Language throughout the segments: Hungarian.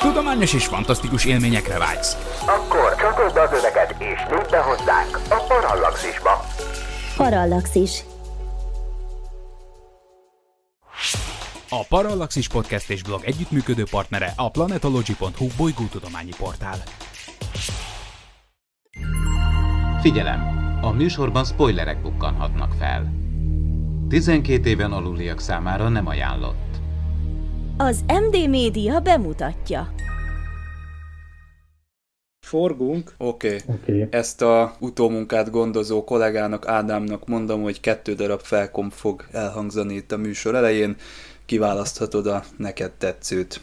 Tudományos és fantasztikus élményekre vágysz? Akkor csatold az öveket és lépj be hozzánk a Parallaxisba. Parallaxis. A Parallaxis Podcast és blog együttműködő partnere a planetology.hu bolygótudományi portál. Figyelem! A műsorban spoilerek bukkanhatnak fel. 12 éven aluliak számára nem ajánlott. Az MD Média bemutatja. Forgunk. Oké. Ezt a utómunkát gondozó kollégának, Ádámnak mondom, hogy 2 darab felkomp fog elhangzani itt a műsor elején. Kiválaszthatod a neked tetszőt.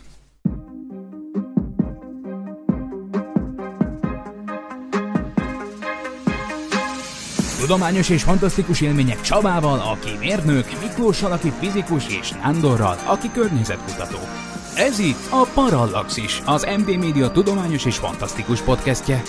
Tudományos és fantasztikus élmények Csabával, aki mérnök, Miklóssal, aki fizikus, és Nándorral, aki környezetkutató. Ez itt a Parallaxis, az MD Média tudományos és fantasztikus podcastje.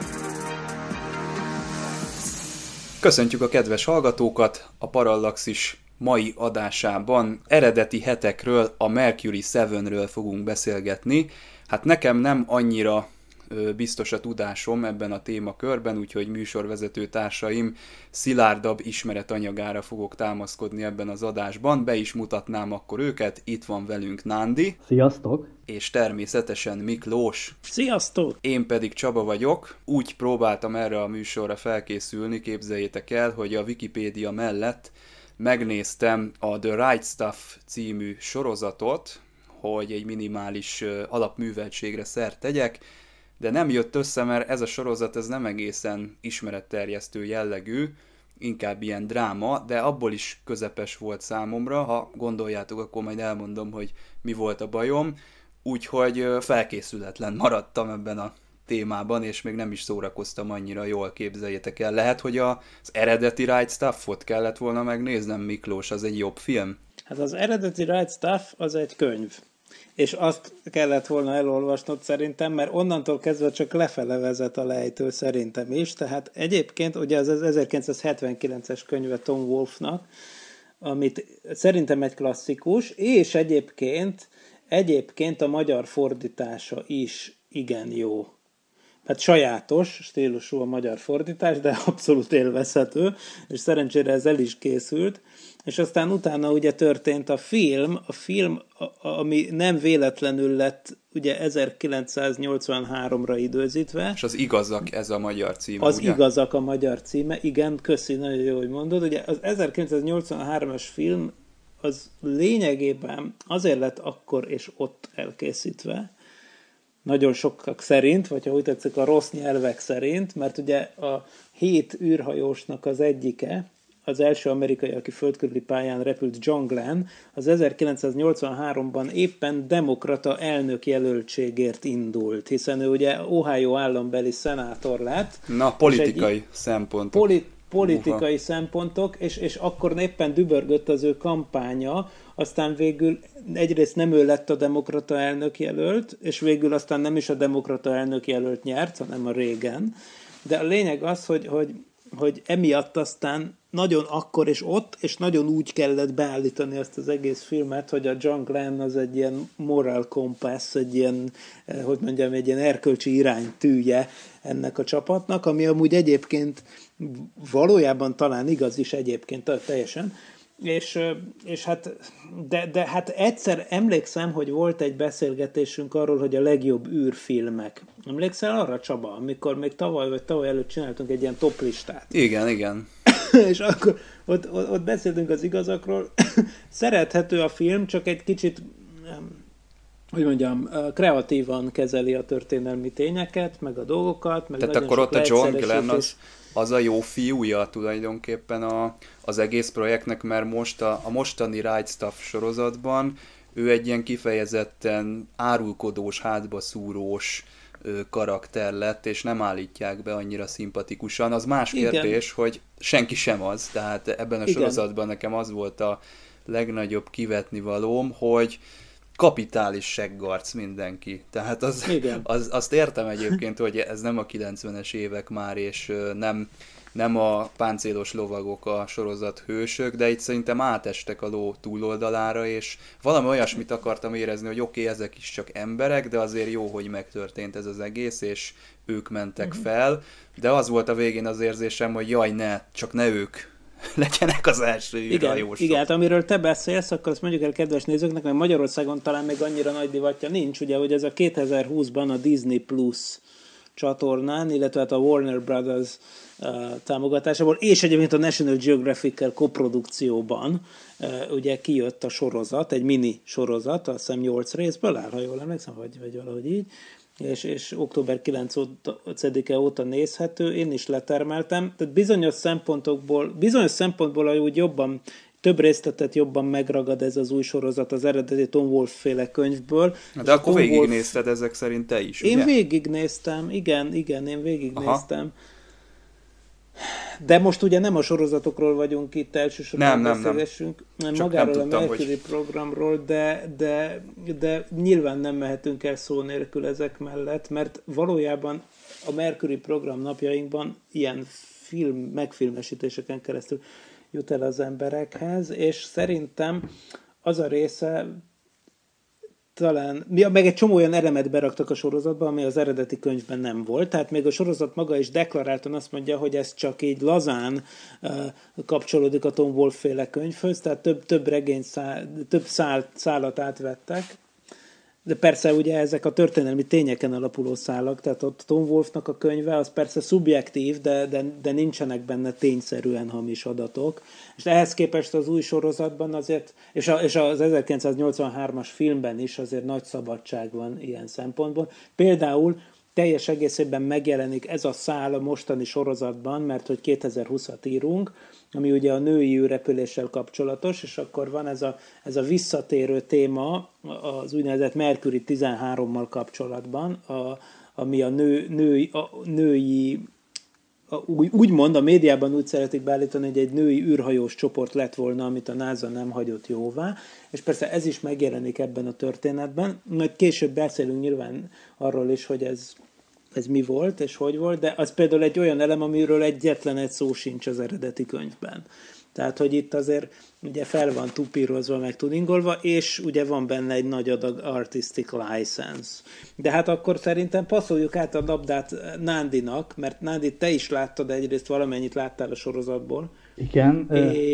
Köszöntjük a kedves hallgatókat! A Parallaxis mai adásában eredeti hetekről, a Mercury 7-ről fogunk beszélgetni. Hát nekem nem annyira biztos a tudásom ebben a témakörben, úgyhogy műsorvezető társaim szilárdabb ismeretanyagára fogok támaszkodni ebben az adásban. Be is mutatnám akkor őket. Itt van velünk Nándi. Sziasztok! És természetesen Miklós. Sziasztok! Én pedig Csaba vagyok. Úgy próbáltam erre a műsorra felkészülni, képzeljétek el, hogy a Wikipédia mellett megnéztem a The Right Stuff című sorozatot, hogy egy minimális alapműveltségre szert tegyek, de nem jött össze, mert ez a sorozat ez nem egészen ismeretterjesztő jellegű, inkább ilyen dráma, de abból is közepes volt számomra. Ha gondoljátok, akkor majd elmondom, hogy mi volt a bajom. Úgyhogy felkészületlen maradtam ebben a témában, és még nem is szórakoztam annyira jól, képzeljétek el. Lehet, hogy az eredeti Right Stuff-ot kellett volna megnéznem, Miklós, az egy jobb film? Hát az eredeti Right Stuff az egy könyv. És azt kellett volna elolvasnod szerintem, mert onnantól kezdve csak lefele vezet a lejtő szerintem is. Tehát egyébként ugye az 1979-es könyve Tom Wolfnak, amit szerintem egy klasszikus, és egyébként a magyar fordítása is igen jó. Hát sajátos stílusú a magyar fordítás, de abszolút élvezhető, és szerencsére ez el is készült. És aztán utána ugye történt a film, ami nem véletlenül lett ugye 1983-ra időzítve. És az Igazak ez a magyar címe, Az ugye? Igazak a magyar címe, igen, köszi, nagyon jó, hogy mondod. Ugye az 1983-as film az lényegében azért lett akkor és ott elkészítve, nagyon sokak szerint, vagy ha úgy tetszik, a rossz nyelvek szerint, mert ugye a 7 űrhajósnak az egyike, az első amerikai, aki földkörüli pályán repült, John Glenn, az 1983-ban éppen demokrata elnök jelöltségért indult, hiszen ő ugye Ohio állambeli szenátor lett. Na, politikai szempontok. Politikai szempontok, és akkor éppen dübörgött az ő kampánya, aztán végül egyrészt nem ő lett a demokrata elnök jelölt, és végül aztán nem is a demokrata elnök jelölt nyert, hanem a Reagan. De a lényeg az, hogy emiatt aztán nagyon akkor és ott, és nagyon úgy kellett beállítani ezt az egész filmet, hogy a John Glenn az egy ilyen moral compass, egy ilyen, hogy mondjam, egy ilyen erkölcsi iránytűje ennek a csapatnak, ami amúgy egyébként valójában talán igaz is egyébként teljesen, és hát, de hát egyszer emlékszem, hogy volt egy beszélgetésünk arról, hogy a legjobb űrfilmek. Emlékszel arra, Csaba, amikor még tavaly előtt csináltunk egy ilyen toplistát? Igen. És akkor ott beszéltünk az Igazakról. Szerethető a film, csak egy kicsit, hogy mondjam, kreatívan kezeli a történelmi tényeket, meg a dolgokat. Meg tehát akkor ott a John Glenn az a jó fiúja tulajdonképpen az egész projektnek, mert most a mostani Right Stuff sorozatban ő egy ilyen kifejezetten árulkodós, hátbaszúrós karakter lett, és nem állítják be annyira szimpatikusan. Az más kérdés, hogy senki sem az, tehát ebben a sorozatban nekem az volt a legnagyobb kivetnivalóm, hogy kapitális seggarc mindenki. Tehát azt értem egyébként, hogy ez nem a 90-es évek már, és nem a páncélos lovagok a sorozat hősök, de itt szerintem átestek a ló túloldalára, és valami olyasmit akartam érezni, hogy oké, ezek is csak emberek, de azért jó, hogy megtörtént ez az egész, és ők mentek fel, de az volt a végén az érzésem, hogy jaj, csak ne ők legyenek az első űrhajósok. Igen, hát amiről te beszélsz, akkor azt mondjuk el kedves nézőknek, mert Magyarországon talán még annyira nagy divatja nincs, ugye, hogy ez a 2020-ban a Disney Plus csatornán, illetve hát a Warner Brothers támogatásából, és egyébként a National Geographic-kel koprodukcióban ugye kijött a sorozat, egy mini sorozat, azt hiszem 8 részből áll, ha jól emlékszem, vagy valahogy így, és október 9-e óta nézhető, én is letermeltem, tehát bizonyos szempontból, ahogy jobban, több részletet jobban megragad ez az új sorozat az eredeti Tom Wolfe féle könyvből. De akkor végignézted ezek szerint te is, ugye? Én végignéztem, igen, én végignéztem. De most ugye nem a sorozatokról vagyunk itt elsősorban beszélgessünk, hanem magáról a Mercury programról, de nyilván nem mehetünk el szó nélkül ezek mellett, mert valójában a Mercury program napjainkban ilyen megfilmesítéseken keresztül jut el az emberekhez, és szerintem az a része talán, meg egy csomó olyan elemet beraktak a sorozatba, ami az eredeti könyvben nem volt, tehát még a sorozat maga is deklaráltan azt mondja, hogy ez csak így lazán kapcsolódik a Tom Wolfe féle könyvhöz, tehát több regény, több szálat átvettek, de persze ugye ezek a történelmi tényeken alapuló szálak, tehát ott Tom Wolfe-nak a könyve az persze szubjektív, de nincsenek benne tényszerűen hamis adatok. És ehhez képest az új sorozatban azért, és az 1983-as filmben is azért nagy szabadság van ilyen szempontból. Például teljes egészében megjelenik ez a szál a mostani sorozatban, mert hogy 2020-at írunk, ami ugye a női űrrepüléssel kapcsolatos, és akkor van ez a visszatérő téma az úgynevezett Mercury 13-mal kapcsolatban, ami a női úgymond a médiában úgy szeretik beállítani, hogy egy női űrhajós csoport lett volna, amit a NASA nem hagyott jóvá, és persze ez is megjelenik ebben a történetben, majd később beszélünk nyilván arról is, hogy ez mi volt, és hogy volt, de az például egy olyan elem, amiről egyetlen egy szó sincs az eredeti könyvben. Tehát, hogy itt azért ugye fel van tupírozva, meg tuningolva, és ugye van benne egy nagy adag artistic license. De hát akkor szerintem passzoljuk át a labdát Nándinak, mert Nándi, te is láttad, egyrészt valamennyit láttál a sorozatból. Igen.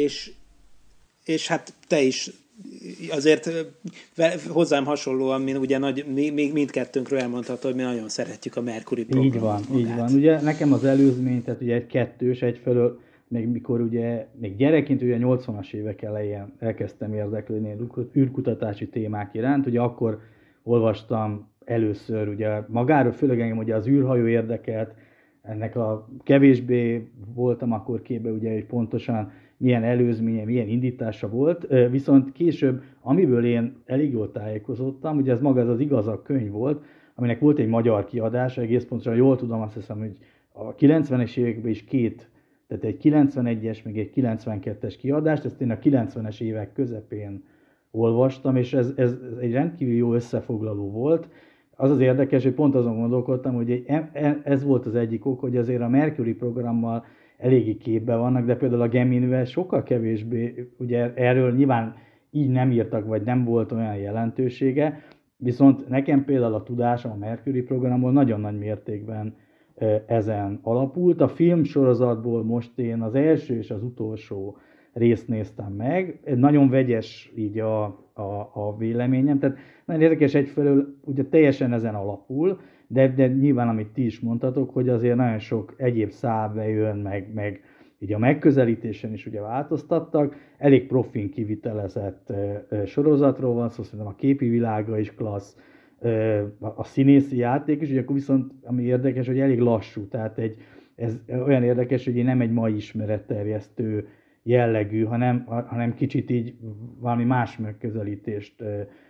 És hát te is azért hozzám hasonlóan, mint ugye mindkettőnkről elmondható, hogy mi nagyon szeretjük a Mercury programot. Így van. Ugye nekem az előzmény, tehát ugye egy kettős, egyfelől még mikor ugye, még gyerekként ugye 80-as évek elején elkezdtem érdeklődni űrkutatási témák iránt, ugye akkor olvastam először ugye magáról, főleg engem ugye az űrhajó érdekelt, ennek a kevésbé voltam akkor képbe ugye, hogy pontosan milyen előzménye, milyen indítása volt, viszont később, amiből én elég jól tájékozottam, ugye ez maga ez az Igazak könyv volt, aminek volt egy magyar kiadása, egész pontosan jól tudom, azt hiszem, hogy a 90-es években is tehát egy 91-es, meg egy 92-es kiadást, ezt én a 90-es évek közepén olvastam, és ez egy rendkívül jó összefoglaló volt. Az az érdekes, hogy pont azon gondolkodtam, hogy ez volt az egyik ok, hogy azért a Mercury programmal eléggé képbe vannak, de például a Geminivel sokkal kevésbé, ugye erről nyilván így nem írtak, vagy nem volt olyan jelentősége, viszont nekem például a tudásom a Mercury programból nagyon nagy mértékben ezen alapult. A filmsorozatból most én az első és az utolsó részt néztem meg. Nagyon vegyes így a véleményem, tehát nagyon érdekes egyfelől, ugye teljesen ezen alapul, de nyilván, amit ti is mondtatok, hogy azért nagyon sok egyéb szál bejön, meg így a megközelítésen is ugye változtattak. Elég profin kivitelezett sorozatról van szó, szerintem a képi világa is klassz, a színészi játék is, ugye akkor viszont ami érdekes, hogy elég lassú, tehát ez olyan érdekes, hogy nem egy mai ismeretterjesztő jellegű, hanem kicsit így valami más megközelítést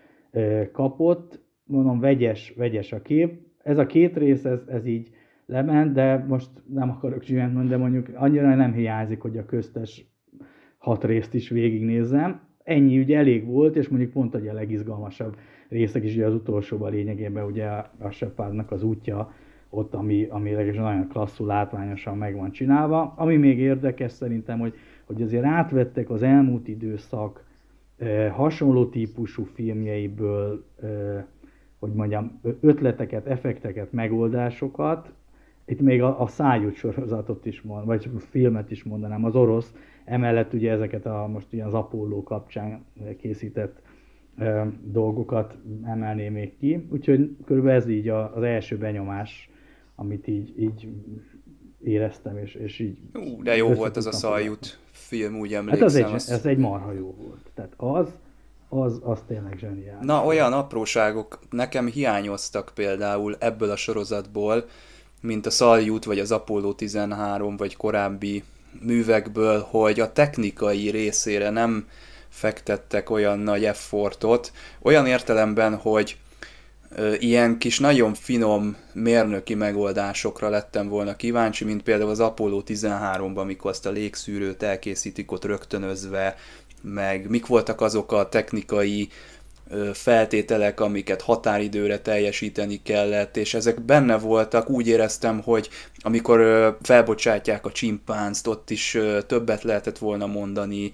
kapott. Mondom, vegyes a kép. Ez a két rész, ez így lement, de most nem akarok zsűent mondani, de mondjuk annyira nem hiányzik, hogy a köztes 6 részt is végignézzem. Ennyi ugye elég volt, és mondjuk pont a legizgalmasabb részek is, ugye az utolsóban lényegében ugye a Shepardnak az útja ott, ami nagyon klasszul, látványosan meg van csinálva. Ami még érdekes szerintem, hogy azért átvettek az elmúlt időszak hasonló típusú filmjeiből, hogy mondjam, ötleteket, effekteket, megoldásokat. Itt még a Szájút sorozatot is vagy filmet is mondanám, az orosz, emellett ugye ezeket most ilyen az Apollo kapcsán készített dolgokat emelném még ki. Úgyhogy körülbelül ez így az első benyomás, amit így éreztem, és így... De jó volt az a Szájút film, úgy emlékszem. Hát ez egy marha jó volt. Tehát az tényleg zseniális. Na, olyan apróságok nekem hiányoztak például ebből a sorozatból, mint a Szájút, vagy az Apollo 13, vagy korábbi művekből, hogy a technikai részére nem fektettek olyan nagy effortot, olyan értelemben, hogy ilyen kis nagyon finom mérnöki megoldásokra lettem volna kíváncsi, mint például az Apollo 13-ban, amikor azt a légszűrőt elkészítik ott rögtönözve, meg mik voltak azok a technikai feltételek, amiket határidőre teljesíteni kellett, és ezek benne voltak. Úgy éreztem, hogy amikor felbocsátják a csimpánzt, ott is többet lehetett volna mondani,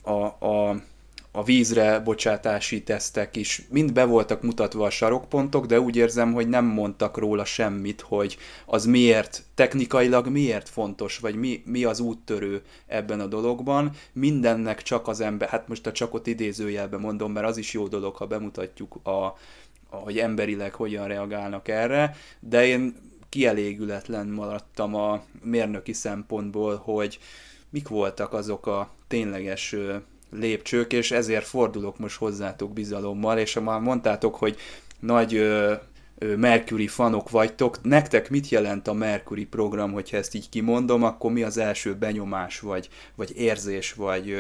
a vízre bocsátási tesztek is mind be voltak mutatva a sarokpontok, de úgy érzem, hogy nem mondtak róla semmit, hogy az miért, technikailag miért fontos, vagy mi az úttörő ebben a dologban. Mindennek csak az ember, hát most a csakot idézőjelben mondom, mert az is jó dolog, ha bemutatjuk, hogy emberileg hogyan reagálnak erre, de én kielégületlen maradtam a mérnöki szempontból, hogy mik voltak azok a tényleges lépcsők, és ezért fordulok most hozzátok bizalommal, és ha már mondtátok, hogy nagy Mercury fanok vagytok, nektek mit jelent a Mercury program, hogyha ezt így kimondom, akkor mi az első benyomás, vagy érzés,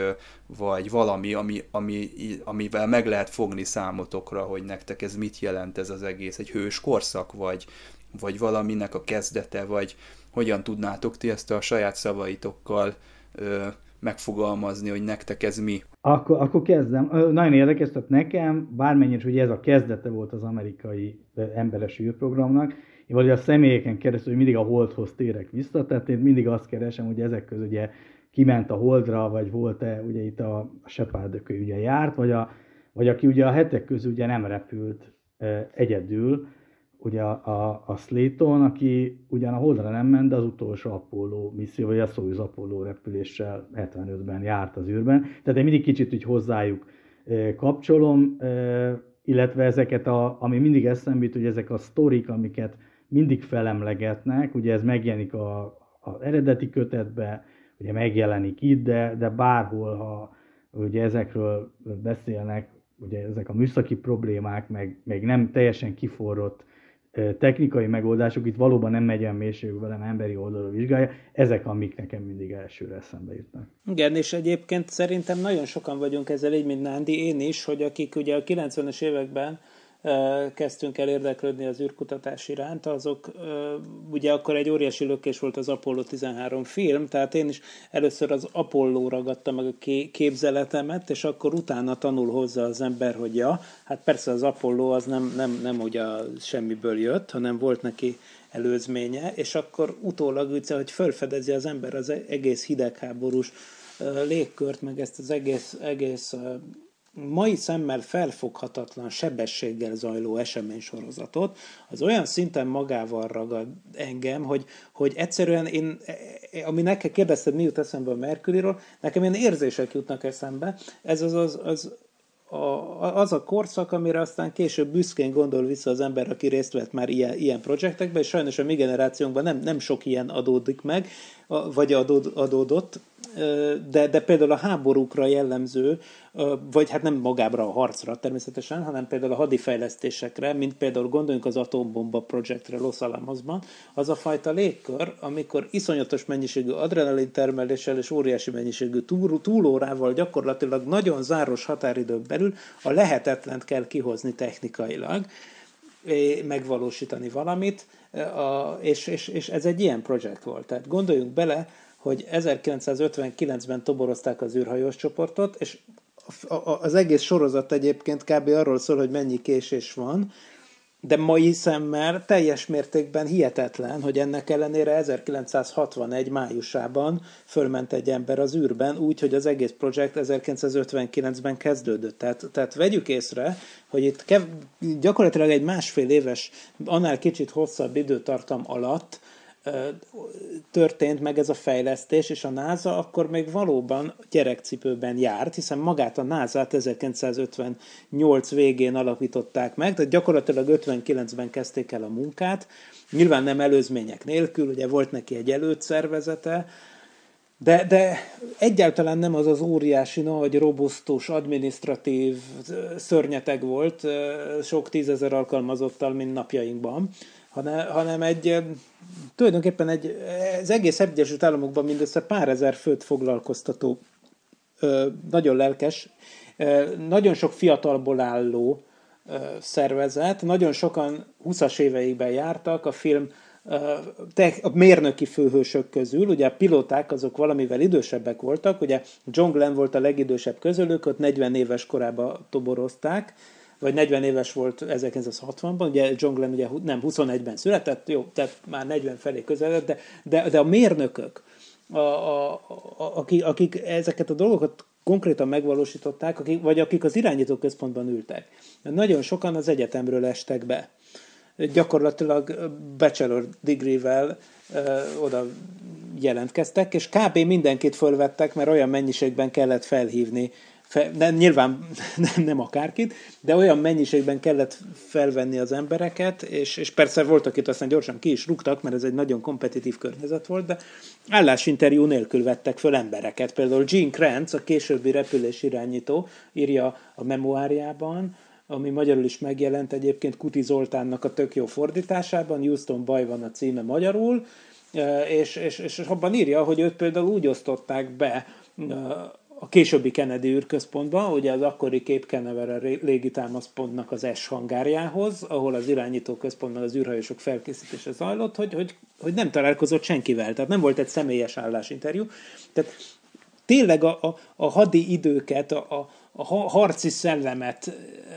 vagy valami, amivel meg lehet fogni számotokra, hogy nektek ez mit jelent ez az egész, egy hős korszak, vagy valaminek a kezdete, vagy hogyan tudnátok ti ezt a saját szavaitokkal megfogalmazni, hogy nektek ez mi? Akkor kezdem. Nagyon érdekes, tehát nekem, bármennyire, hogy ez a kezdete volt az amerikai emberes űrprogramnak, én valahogy a személyeken keresztül, hogy mindig a Holdhoz térek vissza, tehát én mindig azt keresem, hogy ezek közül ugye kiment a Holdra, vagy volt-e, ugye itt a Shepard, aki ugye járt, vagy aki ugye a hetek közül ugye nem repült egyedül, ugye a Slayton, aki ugyan a Holdra nem ment, de az utolsó Apollo misszió, vagy a Soyuz Apollo repüléssel 75-ben járt az űrben. Tehát én mindig kicsit úgy hozzájuk kapcsolom, illetve ezeket, ami mindig eszembe jut, hogy ezek a sztorik, amiket mindig felemlegetnek, ugye ez megjelenik az eredeti kötetbe, ugye megjelenik itt, de bárhol, ha ugye ezekről beszélnek, ugye ezek a műszaki problémák, meg nem teljesen kiforrott technikai megoldások, itt valóban nem megy olyan mélységű velem, emberi oldalról vizsgálja, ezek, amik nekem mindig elsőre eszembe jutnak. Igen, és egyébként szerintem nagyon sokan vagyunk ezzel így, mint Nándi, én is, hogy akik ugye a 90-es években kezdtünk el érdeklődni az űrkutatás iránt, azok ugye akkor egy óriási lökés volt az Apollo 13 film, tehát én is először az Apollo ragadta meg a képzeletemet, és akkor utána tanul hozzá az ember, hogy ja, hát persze az Apollo az nem ugye semmiből jött, hanem volt neki előzménye, és akkor utólag úgy, hogy felfedezi az ember az egész hidegháborús légkört, meg ezt az egész mai szemmel felfoghatatlan sebességgel zajló eseménysorozatot, az olyan szinten magával ragad engem, hogy egyszerűen én, ami nekem kérdezted, mi jut eszembe a Mercuryról, nekem ilyen érzések jutnak eszembe. Ez az a korszak, amire aztán később büszkén gondol vissza az ember, aki részt vett már ilyen projektekben, és sajnos a mi generációnkban nem sok ilyen adódik meg, vagy adódott, de például a háborúkra jellemző, vagy hát nem magábra a harcra természetesen, hanem például a hadifejlesztésekre, mint például gondoljunk az atombomba projektre Los Alamosban, az a fajta légkör, amikor iszonyatos mennyiségű adrenalin termeléssel és óriási mennyiségű túlórával gyakorlatilag nagyon záros határidőn belül a lehetetlent kell kihozni technikailag, megvalósítani valamit, és ez egy ilyen projekt volt. Tehát gondoljunk bele, hogy 1959-ben toborozták az űrhajós csoportot, és az egész sorozat egyébként kb. Arról szól, hogy mennyi késés van, de mai szemmel teljes mértékben hihetetlen, hogy ennek ellenére 1961 májusában fölment egy ember az űrben, úgy, hogy az egész projekt 1959-ben kezdődött. Tehát vegyük észre, hogy itt gyakorlatilag egy másfél éves, annál kicsit hosszabb időtartam alatt történt meg ez a fejlesztés, és a NASA akkor még valóban gyerekcipőben járt, hiszen magát a NASA-t 1958 végén alapították meg, tehát gyakorlatilag 59-ben kezdték el a munkát, nyilván nem előzmények nélkül, ugye volt neki egy előszervezete, de egyáltalán nem az az óriási, nagy, robusztus, adminisztratív szörnyeteg volt, sok tízezer alkalmazottal, mint napjainkban, hanem tulajdonképpen az egész Egyesült Államokban mindössze pár ezer főt foglalkoztató, nagyon lelkes, nagyon sok fiatalból álló szervezet, nagyon sokan 20-as éveikben jártak a film a mérnöki főhősök közül, ugye a pilóták azok valamivel idősebbek voltak, ugye John Glenn volt a legidősebb közülük, ott 40 éves korában toborozták, vagy 40 éves volt 1960-ban, ugye John Glenn ugye nem 21-ben született, jó, tehát már 40 felé közeledett, de a mérnökök, akik ezeket a dolgokat konkrétan megvalósították, akik az irányítóközpontban ültek. Nagyon sokan az egyetemről estek be. Gyakorlatilag bachelor degree-vel oda jelentkeztek, és kb. Mindenkit fölvettek, mert olyan mennyiségben kellett felhívni, nyilván nem akárkit, de olyan mennyiségben kellett felvenni az embereket, és persze voltak itt, aztán gyorsan ki is rúgtak, mert ez egy nagyon kompetitív környezet volt, de állásinterjú nélkül vettek föl embereket. Például Gene Kranz, a későbbi repülésirányító, írja a memoárjában, ami magyarul is megjelent egyébként Kuti Zoltánnak a tök jó fordításában, Houston baj van a címe magyarul, és abban írja, hogy őt például úgy osztották be a későbbi Kennedy űrközpontban, ugye az akkori Cape Canaveral légitámaszpontnak az S hangárjához, ahol az irányítóközpontban az űrhajósok felkészítése zajlott, hogy nem találkozott senkivel, tehát nem volt egy személyes állásinterjú. Tehát tényleg a hadi időket, a harci szellemet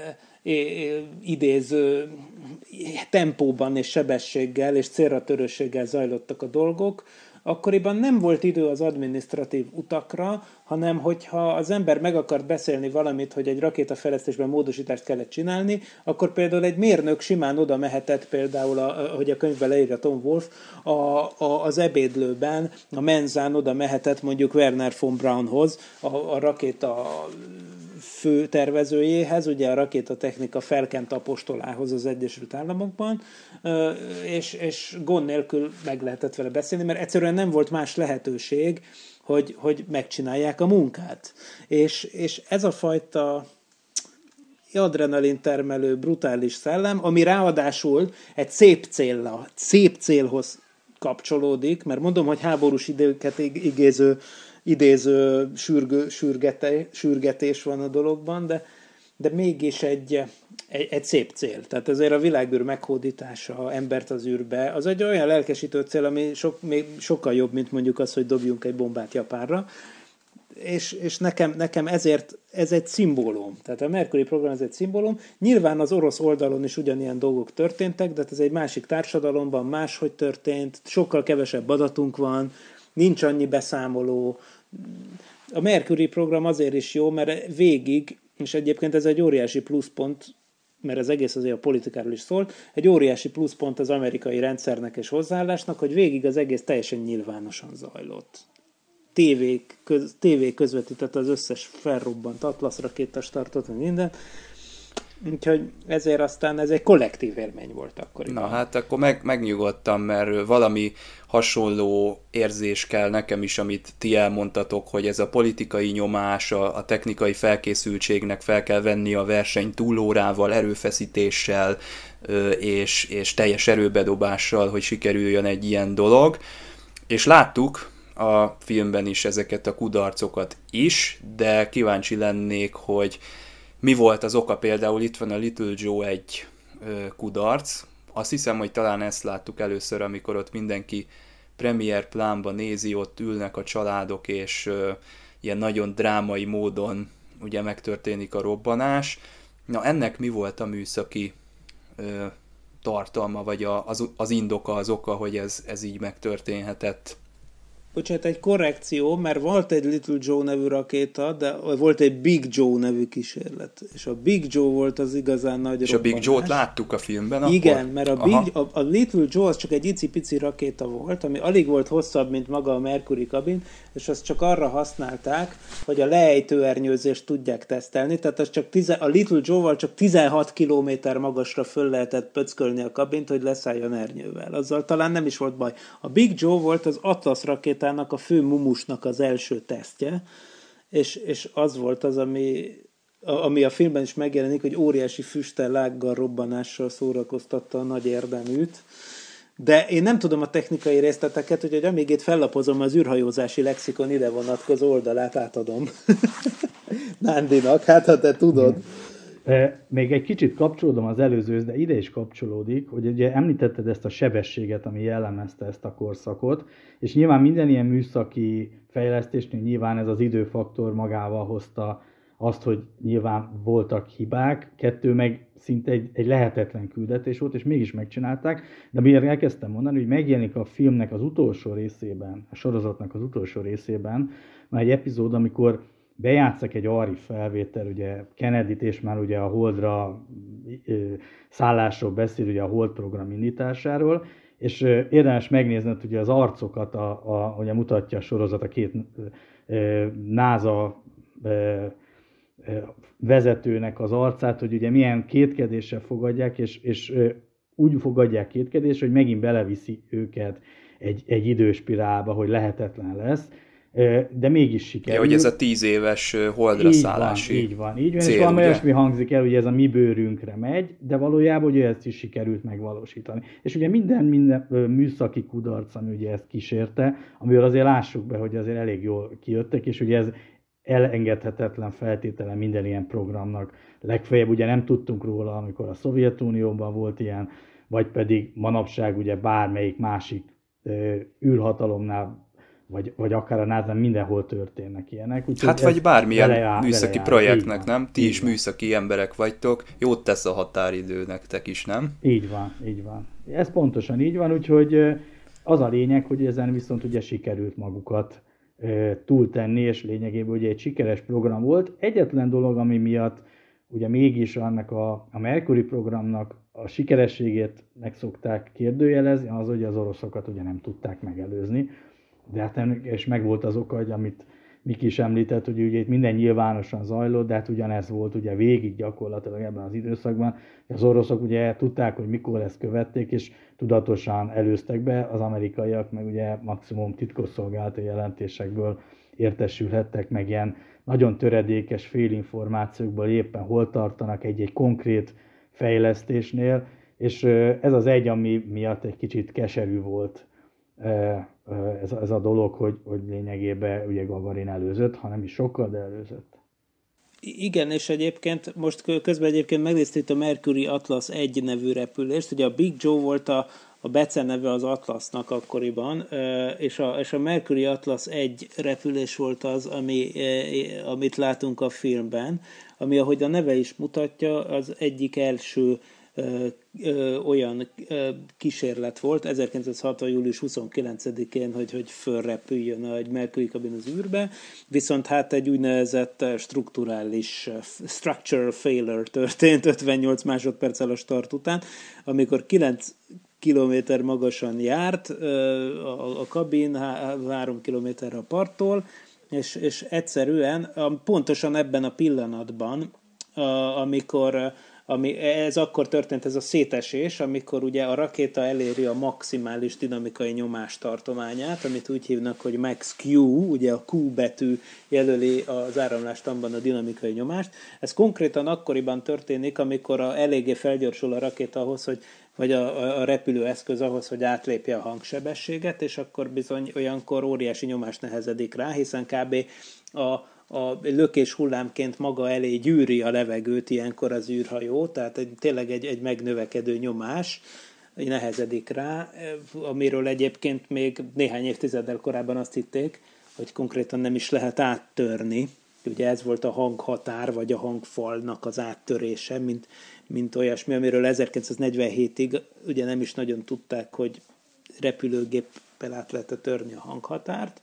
idéző tempóban és sebességgel és célratörősséggel zajlottak a dolgok. Akkoriban nem volt idő az adminisztratív utakra, hanem hogyha az ember meg akart beszélni valamit, hogy egy rakétafejlesztésben módosítást kellett csinálni, akkor például egy mérnök simán oda mehetett például, hogy a könyvben leírja Tom Wolfe, az ebédlőben, a menzán oda mehetett mondjuk Werner von Braunhoz, a rakéta fő tervezőjéhez, ugye a rakétatechnika felkent apostolához az Egyesült Államokban, és gond nélkül meg lehetett vele beszélni, mert egyszerűen nem volt más lehetőség, hogy megcsinálják a munkát. És ez a fajta adrenalin termelő, brutális szellem, ami ráadásul egy szép célhoz kapcsolódik, mert mondom, hogy háborús időket idéző sürgetés van a dologban, de mégis egy szép cél. Tehát azért a világűr meghódítása, embert az űrbe, az egy olyan lelkesítő cél, ami még sokkal jobb, mint mondjuk az, hogy dobjunk egy bombát Japánra. És nekem ezért ez egy szimbólum. Tehát a Mercury program ez egy szimbólum. Nyilván az orosz oldalon is ugyanilyen dolgok történtek, de ez egy másik társadalomban máshogy történt, sokkal kevesebb adatunk van, nincs annyi beszámoló. A Mercury program azért is jó, mert végig, és egyébként ez egy óriási pluszpont, mert az egész azért a politikáról is szólt, egy óriási pluszpont az amerikai rendszernek és hozzáállásnak, hogy végig az egész teljesen nyilvánosan zajlott. TV közvetített az összes felrobbant Atlasz rakétastartot, minden. Úgyhogy ezért aztán ez egy kollektív élmény volt akkoriban. Na hát akkor megnyugodtam, mert valami hasonló érzés kell nekem is, amit ti elmondtatok, hogy ez a politikai nyomás, a technikai felkészültségnek fel kell venni a verseny túlórával, erőfeszítéssel és teljes erőbedobással, hogy sikerüljön egy ilyen dolog. És láttuk a filmben is ezeket a kudarcokat is, de kíváncsi lennék, hogy mi volt az oka. Például itt van a Little Joe egy kudarc. Azt hiszem, hogy talán ezt láttuk először, amikor ott mindenki premier plánba nézi, ott ülnek a családok, és ilyen nagyon drámai módon ugye megtörténik a robbanás. Na ennek mi volt a műszaki tartalma, vagy az indoka, az oka, hogy ez így megtörténhetett. Bocsánat, egy korrekció, mert volt egy Little Joe nevű rakéta, de volt egy Big Joe nevű kísérlet. És a Big Joe volt az igazán nagy robbanás. És a Big Joe-t láttuk a filmben Igen, akkor? mert a Little Joe az csak egy icipici rakéta volt, ami alig volt hosszabb, mint maga a Mercury kabin, és azt csak arra használták, hogy a leejtőernyőzést tudják tesztelni, tehát az csak a Little Joe-val csak 16 kilométer magasra föl lehetett pöckölni a kabint, hogy leszálljon ernyővel. Azzal talán nem is volt baj. A Big Joe volt az Atlas rakétának, a fő mumusnak az első tesztje, és az volt az, ami a filmben is megjelenik, hogy óriási füstellággal, robbanással szórakoztatta a nagy érdeműt. De én nem tudom a technikai részleteket, úgyhogy amíg itt fellapozom az űrhajózási lexikon ide vonatkozó oldalát, átadom Nándinak, hát ha te tudod. Még egy kicsit kapcsolódom az előzőhöz, de ide is kapcsolódik, hogy ugye említetted ezt a sebességet, ami jellemezte ezt a korszakot, és nyilván minden ilyen műszaki fejlesztésnél nyilván ez az időfaktor magával hozta azt, hogy nyilván voltak hibák, kettő meg szinte egy lehetetlen küldetés volt, és mégis megcsinálták, de miért elkezdtem mondani, hogy megjelenik a filmnek az utolsó részében, a sorozatnak az utolsó részében, már egy epizód, amikor bejátszak egy archív felvétel, ugye Kennedyt, és már ugye a Holdra szállásról beszél, ugye a Hold program indításáról, és érdemes megnézni ugye az arcokat, ugye mutatja a sorozat a két NASA vezetőnek az arcát, hogy ugye milyen kétkedéssel fogadják, és úgy fogadják kétkedésre, hogy megint beleviszi őket egy időspirálba, hogy lehetetlen lesz, de mégis sikerül. Ja, hogy ez a 10 éves holdra szállási így van. És cél, valami ugye? olyasmi hangzik el, hogy ez a mi bőrünkre megy, de valójában ugye ezt is sikerült megvalósítani. És ugye minden műszaki kudarc, ami ugye ezt kísérte, amivel azért lássuk be, hogy azért elég jól kijöttek, és ugye ez elengedhetetlen feltétele minden ilyen programnak. Legfeljebb ugye nem tudtunk róla, amikor a Szovjetunióban volt ilyen, vagy pedig manapság ugye bármelyik másik űrhatalomnál, vagy akár a NASA mindenhol történnek ilyenek. Úgyhogy hát vagy bármilyen műszaki projektnek, van, nem? Ti is műszaki emberek vagytok, jót tesz a határidő nektek is, nem? Így van. Ez pontosan így van, úgyhogy az a lényeg, hogy ezen viszont ugye sikerült magukat túltenni, és lényegében ugye egy sikeres program volt. Egyetlen dolog, ami miatt ugye mégis annak a Mercury programnak a sikerességét meg szokták kérdőjelezni, az, hogy az oroszokat ugye nem tudták megelőzni. De hát és megvolt az oka, hogy amit Miki is említett, hogy ugye itt minden nyilvánosan zajlott, de hát ugyanez volt ugye végig gyakorlatilag ebben az időszakban. Az oroszok ugye tudták, hogy mikor ezt követték, és tudatosan előztek be, az amerikaiak meg ugye maximum titkosszolgálati jelentésekből értesülhettek, meg ilyen nagyon töredékes félinformációkból éppen hol tartanak egy konkrét fejlesztésnél, és ez az egy, ami miatt egy kicsit keserű volt ez a dolog, hogy lényegében ugye Gagarin előzött, hanem is sokkal, de előzött. Igen, és egyébként most közben egyébként megnéztük a Mercury Atlas 1 nevű repülést, ugye a Big Joe volt a beceneve az Atlasnak akkoriban, és a Mercury Atlas 1 repülés volt az, amit látunk a filmben, ami, ahogy a neve is mutatja, az egyik első olyan kísérlet volt 1960. július 29-én, hogy fölrepüljön egy Mercury kabin az űrbe, viszont hát egy úgynevezett structural failure történt 58 másodperccel a start után, amikor 9 kilométer magasan járt a kabin, 3 kilométerre a parttól, és egyszerűen pontosan ebben a pillanatban, ez akkor történt, ez a szétesés, amikor ugye a rakéta eléri a maximális dinamikai nyomástartományát, amit úgy hívnak, hogy max Q, ugye a Q betű jelöli az áramlástamban a dinamikai nyomást. Ez konkrétan akkoriban történik, amikor eléggé felgyorsul a rakéta ahhoz, vagy a repülőeszköz ahhoz, hogy átlépje a hangsebességet, és akkor bizony olyankor óriási nyomás nehezedik rá, hiszen kb. A lökés hullámként maga elé gyűri a levegőt ilyenkor az űrhajó, tehát tényleg egy megnövekedő nyomás nehezedik rá, amiről egyébként még néhány évtizeddel korábban azt hitték, hogy konkrétan nem is lehet áttörni ugye ez volt a hanghatár, vagy a hangfalnak az áttörése, mint olyasmi, amiről 1947-ig ugye nem is nagyon tudták, hogy repülőgéppel át lehet törni a hanghatárt.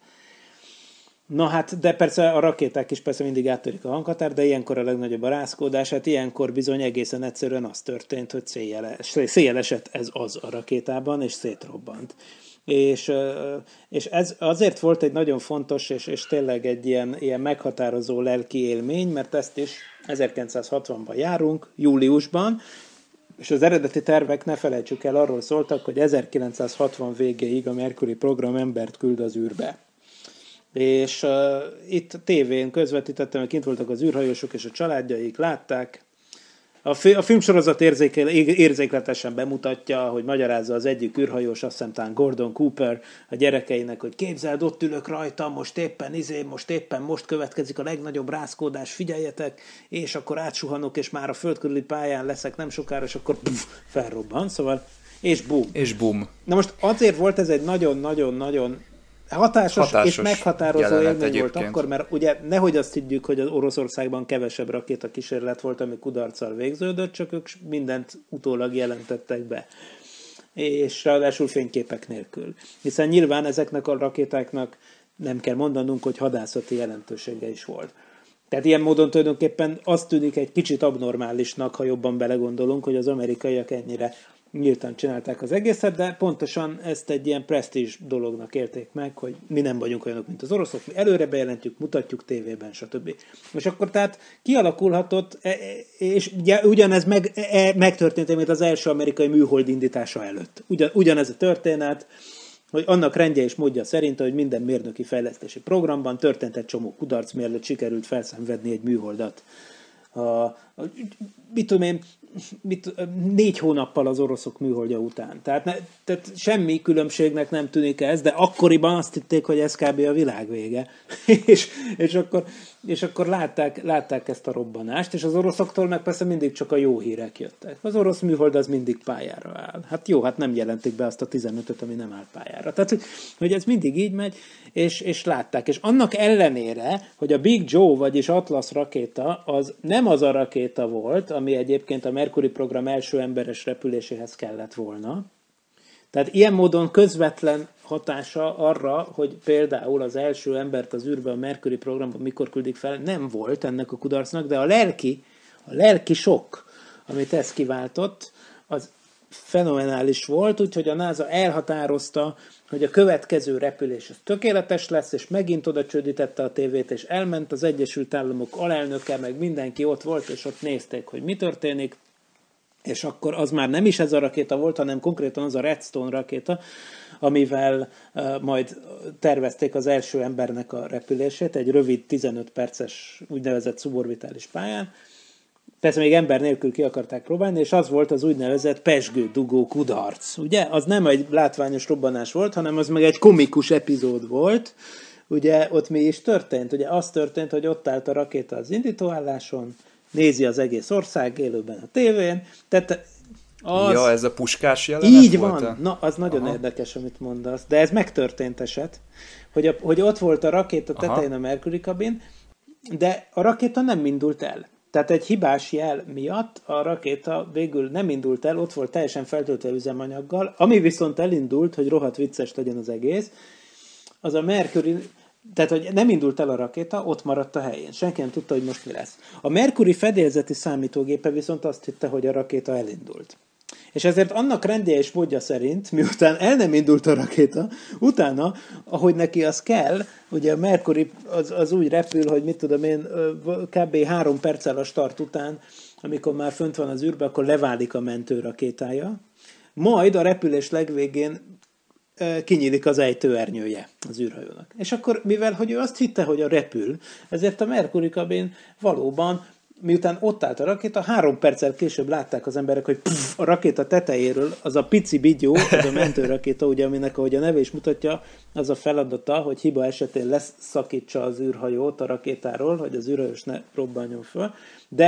Na hát, de persze a rakéták is persze mindig áttörik a hanghatárt, de ilyenkor a legnagyobb a rázkódás, hát ilyenkor bizony egészen egyszerűen az történt, hogy széjjel esett ez az a rakétában, és szétrobbant. És ez azért volt egy nagyon fontos, és tényleg egy ilyen meghatározó lelki élmény, mert ezt is 1960-ban járunk, júliusban, és az eredeti tervek, ne felejtsük el, arról szóltak, hogy 1960 végéig a Mercury program embert küld az űrbe. És itt tévén közvetítettem, hogy kint voltak az űrhajósok, és a családjaik látták. A filmsorozat érzékletesen bemutatja, hogy magyarázza az egyik űrhajós, azt hiszem talán Gordon Cooper a gyerekeinek, hogy képzeld, ott ülök rajta, most éppen most következik a legnagyobb rázkódás, figyeljetek, és akkor átsuhanok, és már a föld körüli pályán leszek nem sokára, és akkor felrobban, szóval, és bum. Na most azért volt ez egy nagyon-nagyon-nagyon hatásos és meghatározó élmény volt akkor, mert ugye nehogy azt higgyük, hogy az Oroszországban kevesebb rakétakísérlet volt, ami kudarccal végződött, csak ők mindent utólag jelentettek be. És ráadásul fényképek nélkül. Hiszen nyilván ezeknek a rakétáknak nem kell mondanunk, hogy hadászati jelentősége is volt. Tehát ilyen módon tulajdonképpen azt tűnik egy kicsit abnormálisnak, ha jobban belegondolunk, hogy az amerikaiak ennyire nyíltan csinálták az egészet, de pontosan ezt egy ilyen presztízs dolognak élték meg, hogy mi nem vagyunk olyanok, mint az oroszok, mi előre bejelentjük, mutatjuk tévében, stb. És akkor tehát kialakulhatott, és ugyanez megtörtént, mint az első amerikai műhold indítása előtt. Ugyanez a történet, hogy annak rendje és módja szerint, hogy minden mérnöki fejlesztési programban történt egy csomó kudarc, mielőtt sikerült felszenvedni egy műholdat. Mit tudom én, 4 hónappal az oroszok műholdja után. Tehát semmi különbségnek nem tűnik ez, de akkoriban azt hitték, hogy ez kb. A világ vége. és akkor látták ezt a robbanást, és az oroszoktól meg persze mindig csak a jó hírek jöttek. Az orosz műhold az mindig pályára áll. Hát jó, hát nem jelentik be azt a 15-öt, ami nem áll pályára. Tehát, hogy ez mindig így megy, és látták. És annak ellenére, hogy a Big Joe, vagyis Atlas rakéta, az nem az a rakéta volt, ami egyébként a Mercury program első emberes repüléséhez kellett volna. Tehát ilyen módon közvetlen hatása arra, hogy például az első embert az űrbe a Mercury programban mikor küldik fel, nem volt ennek a kudarcnak, de a lelki sok, amit ez kiváltott, az fenomenális volt, úgyhogy a NASA elhatározta, hogy a következő repülés az tökéletes lesz, és megint oda csődítette a tévét, és elment az Egyesült Államok alelnöke, meg mindenki ott volt, és ott nézték, hogy mi történik, és akkor az már nem is ez a rakéta volt, hanem konkrétan az a Redstone rakéta, amivel majd tervezték az első embernek a repülését, egy rövid 15 perces úgynevezett szuborbitális pályán. Persze még ember nélkül ki akarták próbálni, és az volt az úgynevezett pezsgő-dugó kudarc. Ugye? Az nem egy látványos robbanás volt, hanem az meg egy komikus epizód volt. Ugye ott mi is történt? Ugye az történt, hogy ott állt a rakéta az indítóálláson, nézi az egész ország élőben a tévén. Tehát ja, ez a puskás jelenet így volt? Van. Na, az nagyon érdekes, amit mondasz. De ez megtörtént eset, hogy ott volt a rakéta tetején a Mercury kabin, de a rakéta nem indult el. Tehát egy hibás jel miatt a rakéta végül nem indult el, ott volt teljesen feltöltve üzemanyaggal, ami viszont elindult, hogy rohadt vicces legyen az egész, az a Mercury, tehát hogy nem indult el a rakéta, ott maradt a helyén. Senki nem tudta, hogy most mi lesz. A Mercury fedélzeti számítógépe viszont azt hitte, hogy a rakéta elindult. És ezért annak rendje és módja szerint, miután el nem indult a rakéta, utána, ahogy neki az kell, ugye a Mercury az úgy repül, hogy mit tudom én, kb. 3 perccel a start után, amikor már fönt van az űrbe, akkor leválik a mentőrakétája, majd a repülés legvégén kinyílik az ejtőernyője az űrhajónak. És akkor, mivel hogy ő azt hitte, hogy a repül, ezért a Mercury kabin valóban, miután ott állt a rakéta, 3 perccel később látták az emberek, hogy a rakéta tetejéről az a pici bigyó, az a mentőrakéta, ugye, aminek, ahogy a neve is mutatja, az a feladata, hogy hiba esetén leszakítsa az űrhajót a rakétáról, hogy az űrhajós ne robbanjon föl. De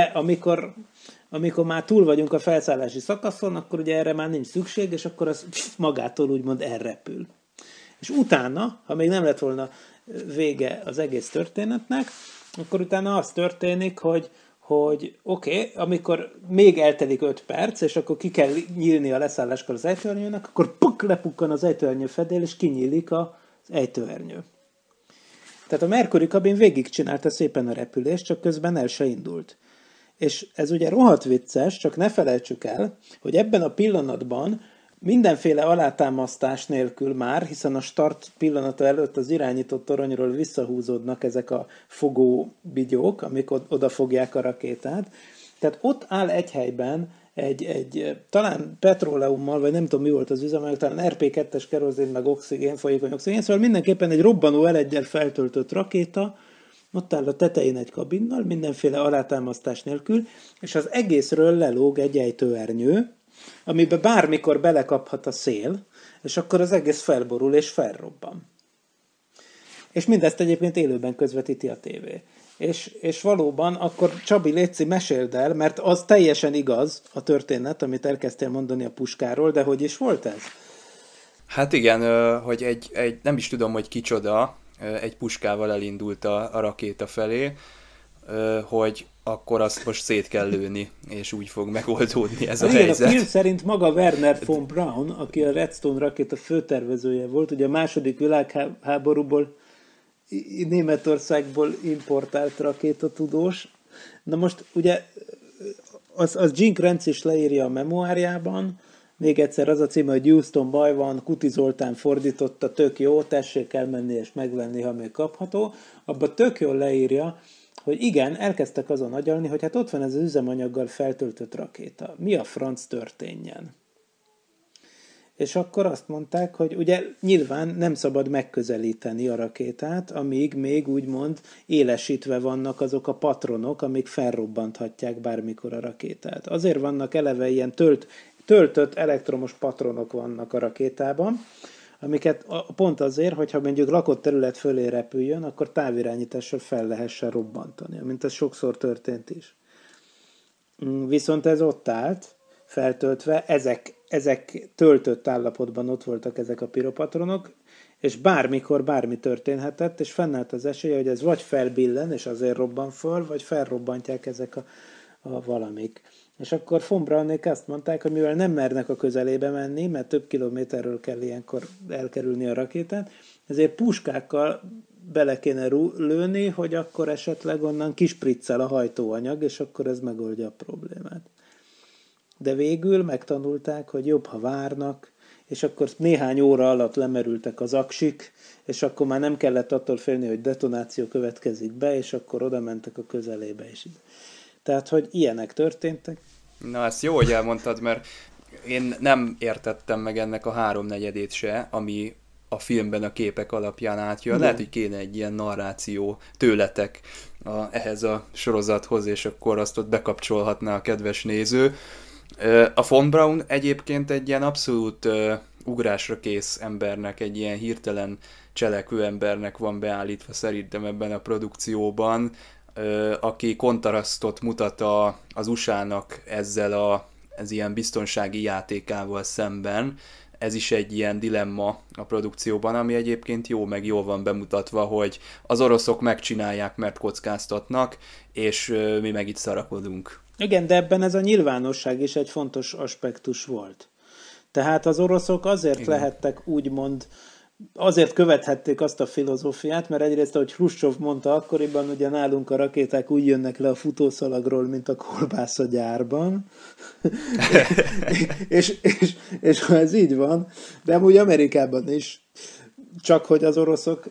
amikor már túl vagyunk a felszállási szakaszon, akkor ugye erre már nincs szükség, és akkor az magától úgymond elrepül. És utána, ha még nem lett volna vége az egész történetnek, akkor utána az történik, hogy oké, amikor még eltelik 5 perc, és akkor ki kell nyílni a leszálláskor az ejtőernyőnek, akkor lepukkan az ejtőernyő fedél, és kinyílik az ejtőernyő. Tehát a Mercury kabin végigcsinálta szépen a repülést, csak közben el se indult. És ez ugye rohadt vicces, csak ne felejtsük el, hogy ebben a pillanatban mindenféle alátámasztás nélkül már, hiszen a start pillanata előtt az irányított toronyról visszahúzódnak ezek a fogóbigyók, amik oda fogják a rakétát. Tehát ott áll egy helyben egy talán petróleummal, vagy nem tudom mi volt az üzemanyag, talán RP2-es kerozin, meg oxigén, folyékony oxigén, szóval mindenképpen egy robbanó L1-gyel feltöltött rakéta, ott áll a tetején egy kabinnal, mindenféle alátámasztás nélkül, és az egészről lelóg egy ejtőernyő, amiben bármikor belekaphat a szél, és akkor az egész felborul és felrobban. És mindezt egyébként élőben közvetíti a tévé. És valóban akkor Csabi, létszi, meséld el, mert az teljesen igaz a történet, amit elkezdtél mondani a puskáról, de hogy is volt ez? Hát igen, hogy egy nem is tudom, hogy kicsoda, egy puskával elindult a rakéta felé, hogy akkor azt most szét kell lőni, és úgy fog megoldódni ez a helyzet. A film szerint maga Werner von Braun, aki a Redstone rakéta főtervezője volt, ugye a második világháborúból, Németországból importált rakétatudós. Na most ugye az Gene Kranz is leírja a memoárjában, még egyszer az a címe, hogy Houston, baj van, Kuti Zoltán fordította, tök jó, tessék elmenni és megvenni, ha még kapható. Abba tök jól leírja, hogy igen, elkezdtek azon agyalni, hogy hát ott van ez az üzemanyaggal feltöltött rakéta. Mi a franc történjen? És akkor azt mondták, hogy ugye nyilván nem szabad megközelíteni a rakétát, amíg még úgymond élesítve vannak azok a patronok, amik felrobbanthatják bármikor a rakétát. Azért vannak eleve ilyen töltött elektromos patronok vannak a rakétában, amiket pont azért, hogyha mondjuk lakott terület fölé repüljön, akkor távirányítással fel lehessen robbantani, mint ez sokszor történt is. Viszont ez ott állt, feltöltve, ezek töltött állapotban ott voltak ezek a piropatronok, és bármikor bármi történhetett, és fennállt az esélye, hogy ez vagy felbillen, és azért robban föl, vagy felrobbantják ezek a valamik. És akkor von Braunék azt mondták, hogy mivel nem mernek a közelébe menni, mert több kilométerről kell ilyenkor elkerülni a rakétát, ezért puskákkal bele kéne lőni, hogy akkor esetleg onnan kispriccel a hajtóanyag, és akkor ez megoldja a problémát. De végül megtanulták, hogy jobb, ha várnak, és akkor néhány óra alatt lemerültek az aksik, és akkor már nem kellett attól félni, hogy detonáció következik be, és akkor oda mentek a közelébe is. Tehát, hogy ilyenek történtek. Na, ezt jó, hogy elmondtad, mert én nem értettem meg ennek a 3/4-ét se, ami a filmben a képek alapján átjön. Lehet, hogy kéne egy ilyen narráció tőletek ehhez a sorozathoz, és akkor azt ott bekapcsolhatná a kedves néző. A von Braun egyébként egy ilyen abszolút ugrásra kész embernek, egy ilyen hirtelen cselekvő embernek van beállítva szerintem ebben a produkcióban, aki kontrasztot mutat az USA-nak ezzel ez ilyen biztonsági játékával szemben. Ez is egy ilyen dilemma a produkcióban, ami egyébként jó, meg jól van bemutatva, hogy az oroszok megcsinálják, mert kockáztatnak, és mi meg itt szarakodunk. Igen, de ebben ez a nyilvánosság is egy fontos aspektus volt. Tehát az oroszok azért lehettek úgymond, azért követhették azt a filozófiát, mert egyrészt, ahogy Hruscsov mondta akkoriban, ugye nálunk a rakéták úgy jönnek le a futószalagról, mint a kolbász a gyárban. és ha ez így van, de amúgy Amerikában is, csak hogy az oroszok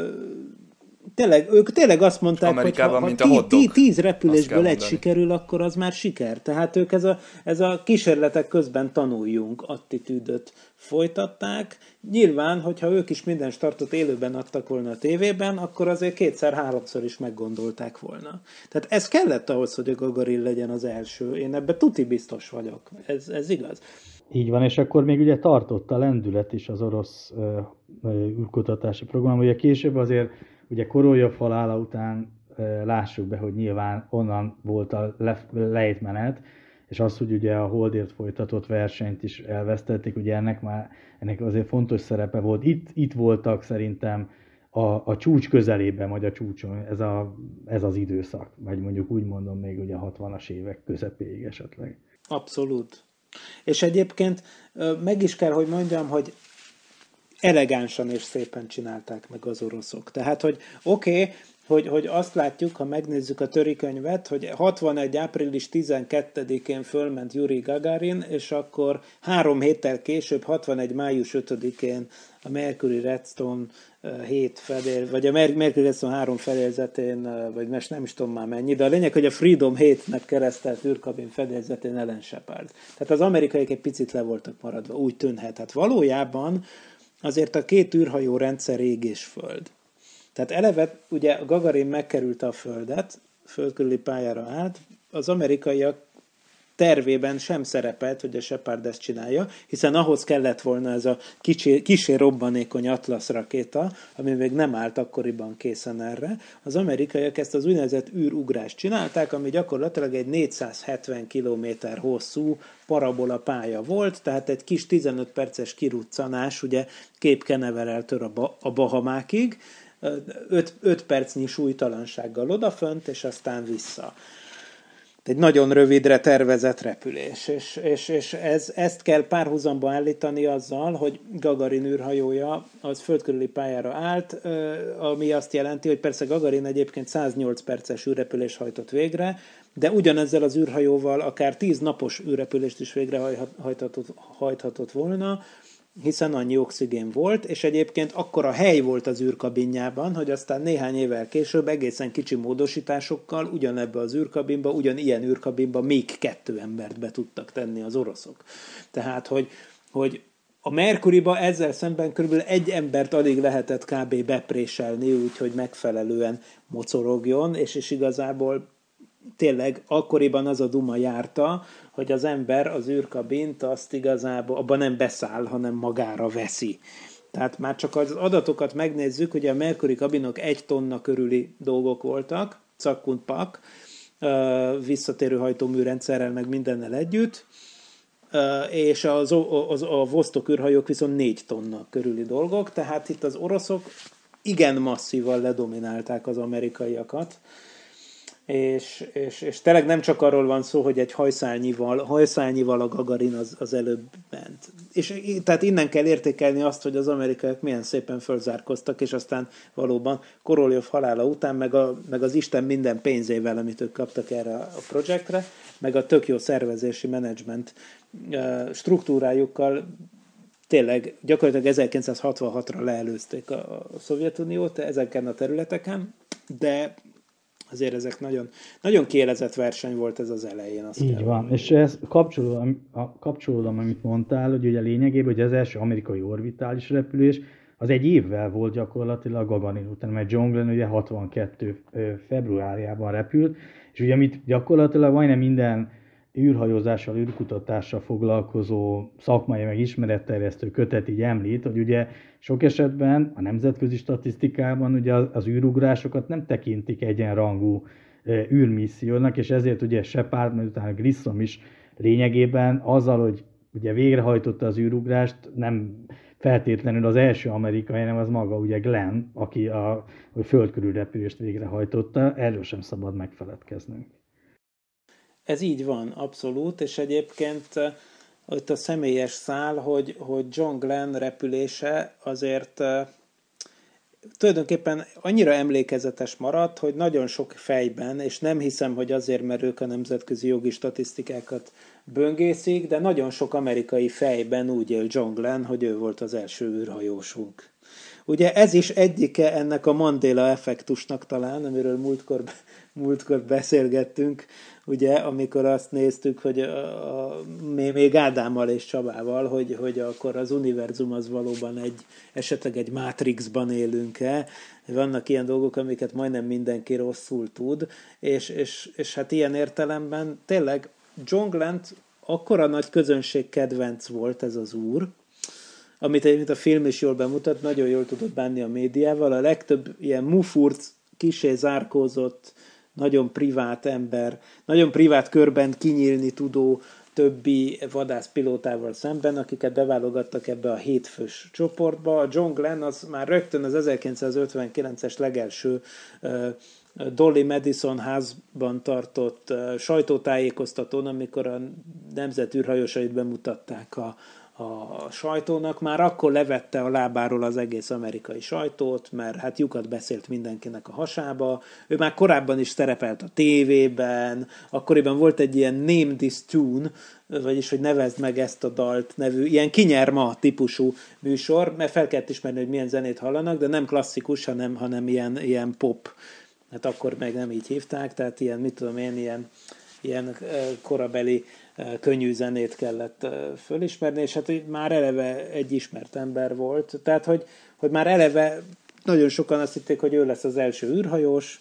ők tényleg azt mondták, hogy ha 10 repülésből egy sikerül, akkor az már siker. Tehát ők ez a kísérletek közben tanuljunk attitűdöt folytatták. Nyilván, hogyha ők is minden startot élőben adtak volna a tévében, akkor azért 2-3-szor is meggondolták volna. Tehát ez kellett ahhoz, hogy a Gagarin legyen az első. Én ebben tuti biztos vagyok. Ez igaz. Így van, és akkor még ugye tartott a lendület is az orosz űrkutatási program. Ugye később azért ugye Koroljov halála után lássuk be, hogy nyilván onnan volt a lejtmenet, és az, hogy ugye a Holdért folytatott versenyt is elvesztették, ugye ennek azért fontos szerepe volt. Itt voltak szerintem a csúcs közelében, vagy a csúcson ez az időszak, vagy mondjuk úgy mondom még ugye a 60-as évek közepéig esetleg. Abszolút. És egyébként meg is kell, hogy mondjam, hogy elegánsan és szépen csinálták meg az oroszok. Tehát, hogy hogy azt látjuk, ha megnézzük a törikönyvet, hogy 61. április 12-én fölment Juri Gagarin, és akkor 3 héttel később, 61. május 5-én a Mercury Redstone 7 fedél, vagy a Mercury Redstone 3 fedélzetén, vagy nem is tudom már mennyi, de a lényeg, hogy a Freedom 7-nek keresztelt űrkabin fedélzetén Alan Shepard. Tehát az amerikaiak egy picit le voltak maradva, úgy tűnhet. Hát valójában azért a 2 űrhajó rendszer ég és föld. Tehát eleve ugye Gagarin megkerülte a Földet, föld körüli pályára állt, az amerikaiak tervében sem szerepelt, hogy a Shepard ezt csinálja, hiszen ahhoz kellett volna ez a kissé robbanékony Atlas rakéta, ami még nem állt akkoriban készen erre. Az amerikaiak ezt az úgynevezett űrugrást csinálták, ami gyakorlatilag egy 470 km hosszú parabola pálya volt, tehát egy kis 15 perces kiruccanás, ugye Cape Canaveraltől a Bahamákig, 5 percnyi súlytalansággal odafönt, és aztán vissza. Egy nagyon rövidre tervezett repülés, és ezt kell párhuzamba állítani azzal, hogy Gagarin űrhajója az földkörüli pályára állt, ami azt jelenti, hogy persze Gagarin egyébként 108 perces űrrepülést hajtott végre, de ugyanezzel az űrhajóval akár 10 napos űrrepülést is végrehajthatott volna, hiszen annyi oxigén volt, és egyébként akkora hely volt az űrkabinjában, hogy aztán néhány évvel később egészen kicsi módosításokkal ugyanebbe az űrkabinba, ugyanilyen űrkabinba még 2 embert be tudtak tenni az oroszok. Tehát, hogy a Mercuryba ezzel szemben körülbelül 1 embert alig lehetett kb. Bepréselni, úgyhogy megfelelően mocorogjon, és igazából tényleg akkoriban az a duma járta, hogy az ember az űrkabint azt igazából abban nem beszáll, hanem magára veszi. Tehát már csak az adatokat megnézzük, hogy a Mercury kabinok 1 tonna körüli dolgok voltak, cakkunt-pak, visszatérő hajtóműrendszerrel, meg mindennel együtt, és a Vostok űrhajók viszont 4 tonna körüli dolgok, tehát itt az oroszok igen masszívan ledominálták az amerikaiakat, és tényleg nem csak arról van szó, hogy egy hajszálnyival a Gagarin az előbb ment. És tehát innen kell értékelni azt, hogy az amerikaiak milyen szépen fölzárkoztak, és aztán valóban Koroljov halála után, meg az Isten minden pénzével, amit ők kaptak erre a projektre, meg a tök jó szervezési menedzsment struktúrájukkal tényleg gyakorlatilag 1966-ra leelőzték a Szovjetuniót ezeken a területeken, de azért ezek nagyon, nagyon kiélezett verseny volt ez az elején. Így van, és ez kapcsolódom, amit mondtál, hogy ugye lényegében, hogy az első amerikai orbitális repülés az 1 évvel volt gyakorlatilag Gagarin után, mert John Glenn ugye 62 februárjában repült, és ugye amit gyakorlatilag majdnem minden űrhajózással, űrkutatással foglalkozó szakmai meg ismeretterjesztő kötet így említ, hogy ugye sok esetben a nemzetközi statisztikában ugye az űrugrásokat nem tekintik egyenrangú űrmissziónak, és ezért ugye Shepard, mert utána Grissom is lényegében azzal, hogy ugye végrehajtotta az űrugrást, nem feltétlenül az első amerikai, hanem az maga ugye Glenn, aki a földkörül repülést végrehajtotta, erről sem szabad megfeledkeznünk. Ez így van, abszolút, és egyébként ott a személyes szál, hogy John Glenn repülése azért tulajdonképpen annyira emlékezetes maradt, hogy nagyon sok fejben, és nem hiszem, hogy azért, mert ők a nemzetközi jogi statisztikákat böngészik, de nagyon sok amerikai fejben úgy él John Glenn, hogy ő volt az első űrhajósunk. Ugye ez is egyike ennek a Mandela effektusnak talán, amiről múltkor beszélgettünk, ugye, amikor azt néztük, hogy még Ádámmal és Csabával, hogy akkor az univerzum az valóban esetleg egy mátrixban élünk-e. Vannak ilyen dolgok, amiket majdnem mindenki rosszul tud, és hát ilyen értelemben tényleg John Glenn akkora nagy közönség kedvenc volt ez az úr, amit egyébként a film is jól bemutat, nagyon jól tudott bánni a médiával. A legtöbb ilyen mufurc, kissé zárkózott, nagyon privát ember, nagyon privát körben kinyílni tudó többi vadászpilótával szemben, akiket beválogattak ebbe a 7 fős csoportba. A John Glenn az már rögtön az 1959-es legelső Dolly Madison házban tartott sajtótájékoztatón, amikor a nemzet űrhajósait bemutatták a sajtónak, már akkor levette a lábáról az egész amerikai sajtót, mert hát lyukat beszélt mindenkinek a hasába. Ő már korábban is szerepelt a tévében, akkoriban volt egy ilyen Name This Tune, vagyis hogy nevezd meg ezt a dalt nevű, ilyen kinyer ma típusú műsor, mert fel kellett ismerni, hogy milyen zenét hallanak, de nem klasszikus, hanem ilyen pop. Hát akkor meg nem így hívták, tehát ilyen, mit tudom én, ilyen korabeli könnyű zenét kellett fölismerni, és hát már eleve egy ismert ember volt. Tehát, hogy már eleve nagyon sokan azt hitték, hogy ő lesz az első űrhajós,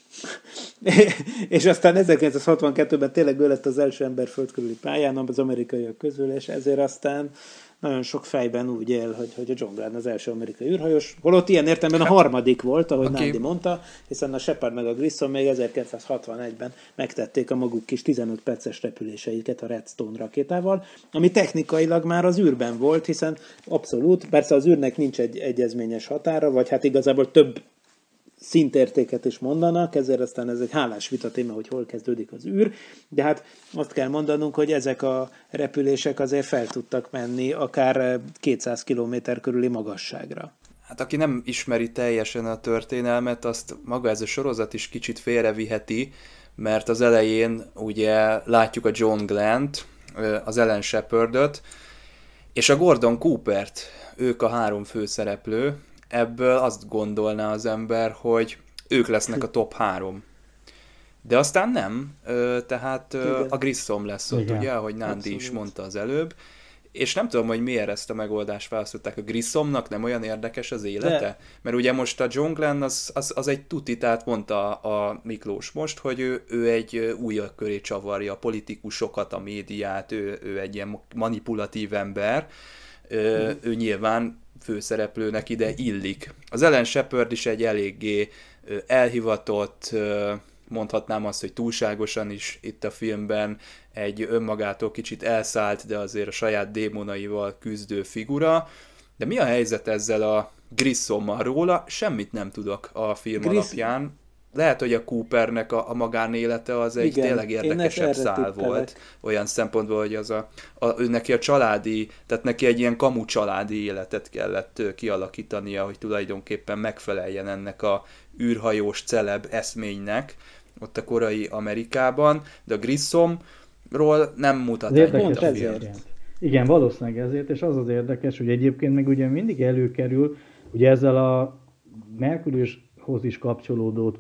és aztán 1962-ben tényleg ő lett az első ember földkörüli pályán az amerikaiak közül, és ezért aztán nagyon sok fejben úgy él, hogy a John Glenn az első amerikai űrhajós, holott ilyen értelemben a harmadik volt, ahogy Nandi mondta, hiszen a Shepard meg a Grissom még 1961-ben megtették a maguk kis 15 perces repüléseiket a Redstone rakétával, ami technikailag már az űrben volt, hiszen abszolút, persze az űrnek nincs egy egyezményes határa, vagy hát igazából több szintértéket is mondanak, ezért aztán ez egy hálás vita téma, hogy hol kezdődik az űr, de hát azt kell mondanunk, hogy ezek a repülések azért fel tudtak menni akár 200 km körüli magasságra. Hát aki nem ismeri teljesen a történelmet, azt maga ez a sorozat is kicsit félreviheti, mert az elején ugye látjuk a John Glennt, az Alan Shepardot, és a Gordon Coopert, ők a 3 főszereplő. Ebből azt gondolná az ember, hogy ők lesznek a top 3. De aztán nem, tehát a Grissom lesz ott, ugye, ahogy Nandi is mondta az előbb. És nem tudom, hogy miért ezt a megoldást választották. A Grissomnak nem olyan érdekes az élete? Mert ugye most a John Glenn az egy tuti, tehát mondta a Miklós most, hogy ő egy újak köré csavarja a politikusokat, a médiát, ő egy ilyen manipulatív ember. Ő nyilván főszereplőnek ide illik. Az Alan Shepard is egy eléggé elhivatott, mondhatnám azt, hogy túlságosan is itt a filmben egy önmagától kicsit elszállt, de azért a saját démonaival küzdő figura. De mi a helyzet ezzel a Grissommal? Róla semmit nem tudok a film alapján. Lehet, hogy a Coopernek a magánélete az egy tényleg érdekesebb szál volt. Olyan szempontból, hogy ő neki a családi, tehát neki egy ilyen kamu családi életet kellett kialakítania, hogy tulajdonképpen megfeleljen ennek a űrhajós celeb eszménynek ott a korai Amerikában, de a Grissomról nem mutat egy a film. Igen, valószínűleg ezért, és az érdekes, hogy egyébként meg ugye mindig előkerül, ugye ezzel a Merkuriushoz is kapcsolódó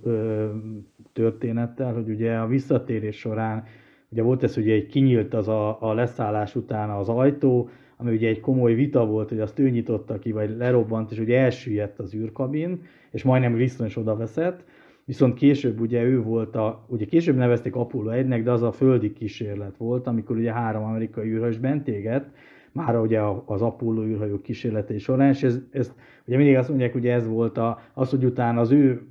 történettel, hogy ugye a visszatérés során, ugye volt ez, hogy kinyílt az a leszállás után az ajtó, ami ugye egy komoly vita volt, hogy azt ő nyitotta ki, vagy lerobbant, és ugye elsüllyedt az űrkabin, és majdnem Grissom is odaveszett, viszont később ugye ő volt ugye később nevezték Apollo 1-nek, de az a földi kísérlet volt, amikor ugye 3 amerikai űrhajós bent égett, már ugye az Apollo űrhajó kísérletei során, és ez ugye mindig azt mondják, hogy ez volt az, hogy utána az ő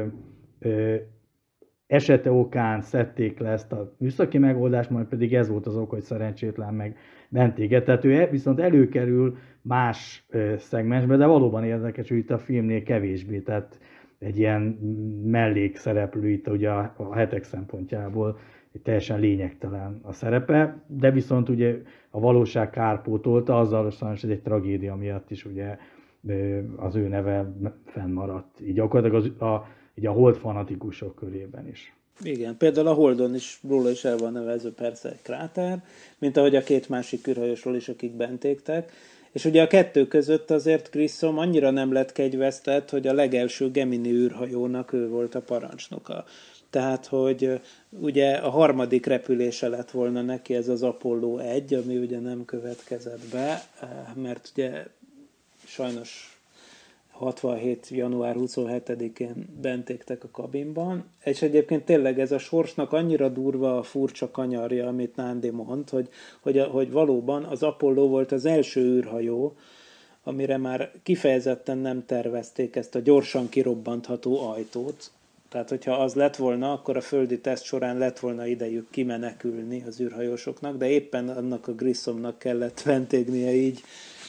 esete okán szedték le ezt a műszaki megoldást, majd pedig ez volt az ok, hogy szerencsétlen meg bent égett. Tehát ő viszont előkerül más szegmensbe, de valóban érdekes, hogy itt a filmnél kevésbé, tehát egy ilyen mellékszereplő itt ugye a hetek szempontjából teljesen lényegtelen a szerepe, de viszont ugye a valóság kárpótolta, azzal sajnos egy tragédia miatt is ugye az ő neve fennmaradt. Így gyakorlatilag így a Hold fanatikusok körében is. Igen, például a Holdon is róla is el van nevezve persze egy kráter, mint ahogy a 2 másik űrhajósról is, akik bent égtek. És ugye a 2 között azért Grissom annyira nem lett kegyvesztett, hogy a legelső Gemini űrhajónak ő volt a parancsnoka. Tehát, hogy ugye a 3. repülése lett volna neki ez az Apollo 1, ami ugye nem következett be, mert ugye sajnos 67. január 27-én bent égtek a kabinban, és egyébként tényleg ez a sorsnak annyira durva a furcsa kanyarja, amit Nándi mond, hogy valóban az Apollo volt az első űrhajó, amire már kifejezetten nem tervezték ezt a gyorsan kirobbantható ajtót, Tehát, hogyha az lett volna, akkor a földi teszt során lett volna idejük kimenekülni az űrhajósoknak, de éppen annak a Grissomnak kellett vendégnie így,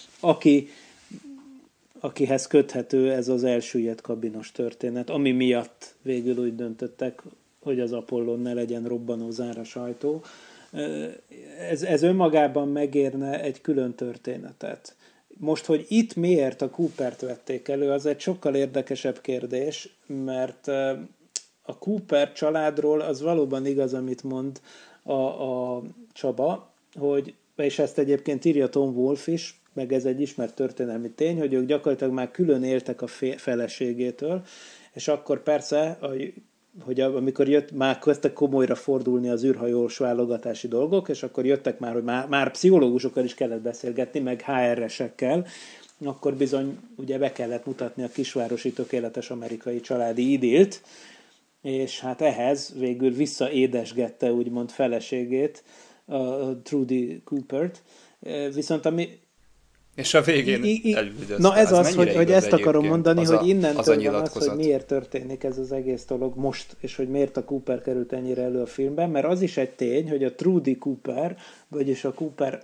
akihez köthető ez az elsüllyedt kabinos történet, ami miatt végül úgy döntöttek, hogy az Apollón ne legyen robbanó záras ajtó. Ez önmagában megérne egy külön történetet. Most, hogy itt miért a Coopert vették elő, az egy sokkal érdekesebb kérdés, mert a Cooper családról az valóban igaz, amit mond a Csaba, hogy, és ezt egyébként írja Tom Wolfe is, meg ez egy ismert történelmi tény, hogy ők gyakorlatilag már külön éltek a feleségétől, és akkor persze, hogy amikor már kezdtek komolyra fordulni az űrhajós válogatási dolgok, és akkor jöttek már, hogy már pszichológusokkal is kellett beszélgetni, meg HR-esekkel, akkor bizony ugye be kellett mutatni a kisvárosi tökéletes amerikai családi idilt, és hát ehhez végül visszaédesgette úgymond feleségét, Trudy Coopert, viszont ami... És a végén elüldözte. Na ez az, hogy ezt akarom mondani, hogy innentől van az, hogy miért történik ez az egész dolog most, és hogy miért a Cooper került ennyire elő a filmben, mert az is egy tény, hogy a Trudy Cooper, vagyis a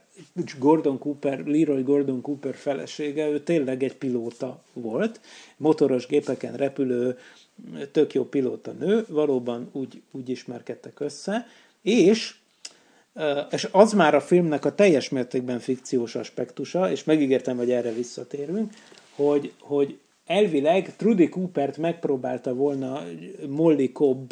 Leroy Gordon Cooper felesége, ő tényleg egy pilóta volt, motoros gépeken repülő, tök jó pilóta nő, valóban úgy ismerkedtek össze, és az már a filmnek a teljes mértékben fikciós aspektusa, és megígértem, hogy erre visszatérünk, hogy elvileg Trudy Coopert megpróbálta volna Molly Cobb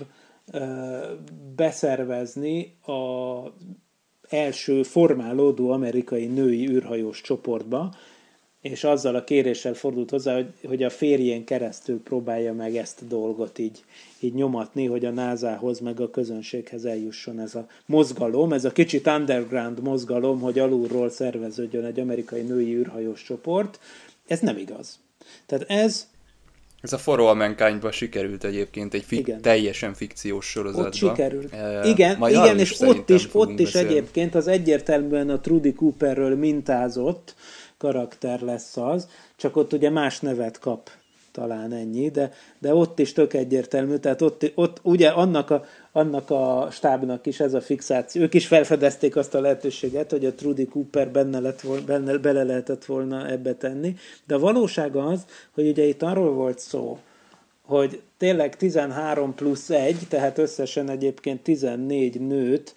beszervezni az első formálódó amerikai női űrhajós csoportba, és azzal a kéréssel fordult hozzá, hogy a férjén keresztül próbálja meg ezt a dolgot így nyomatni, hogy a NASA-hoz meg a közönséghez eljusson ez a mozgalom, ez a kicsit underground mozgalom, hogy alulról szerveződjön egy amerikai női űrhajós csoport. Ez nem igaz. Tehát ez a For All Mankind-ban sikerült egyébként egy teljesen fikciós sorozatban. Ott sikerült. Igen, és ott is egyébként az egyértelműen a Trudy Cooperről mintázott karakter lesz az, csak ott ugye más nevet kap, talán ennyi, de ott is tök egyértelmű, tehát ott ugye annak a stábnak is ez a fixáció, ők is felfedezték azt a lehetőséget, hogy a Trudy Cooper bele lehetett volna ebbe tenni, de a valóság az, hogy ugye itt arról volt szó, hogy tényleg 13+1, tehát összesen egyébként 14 nőt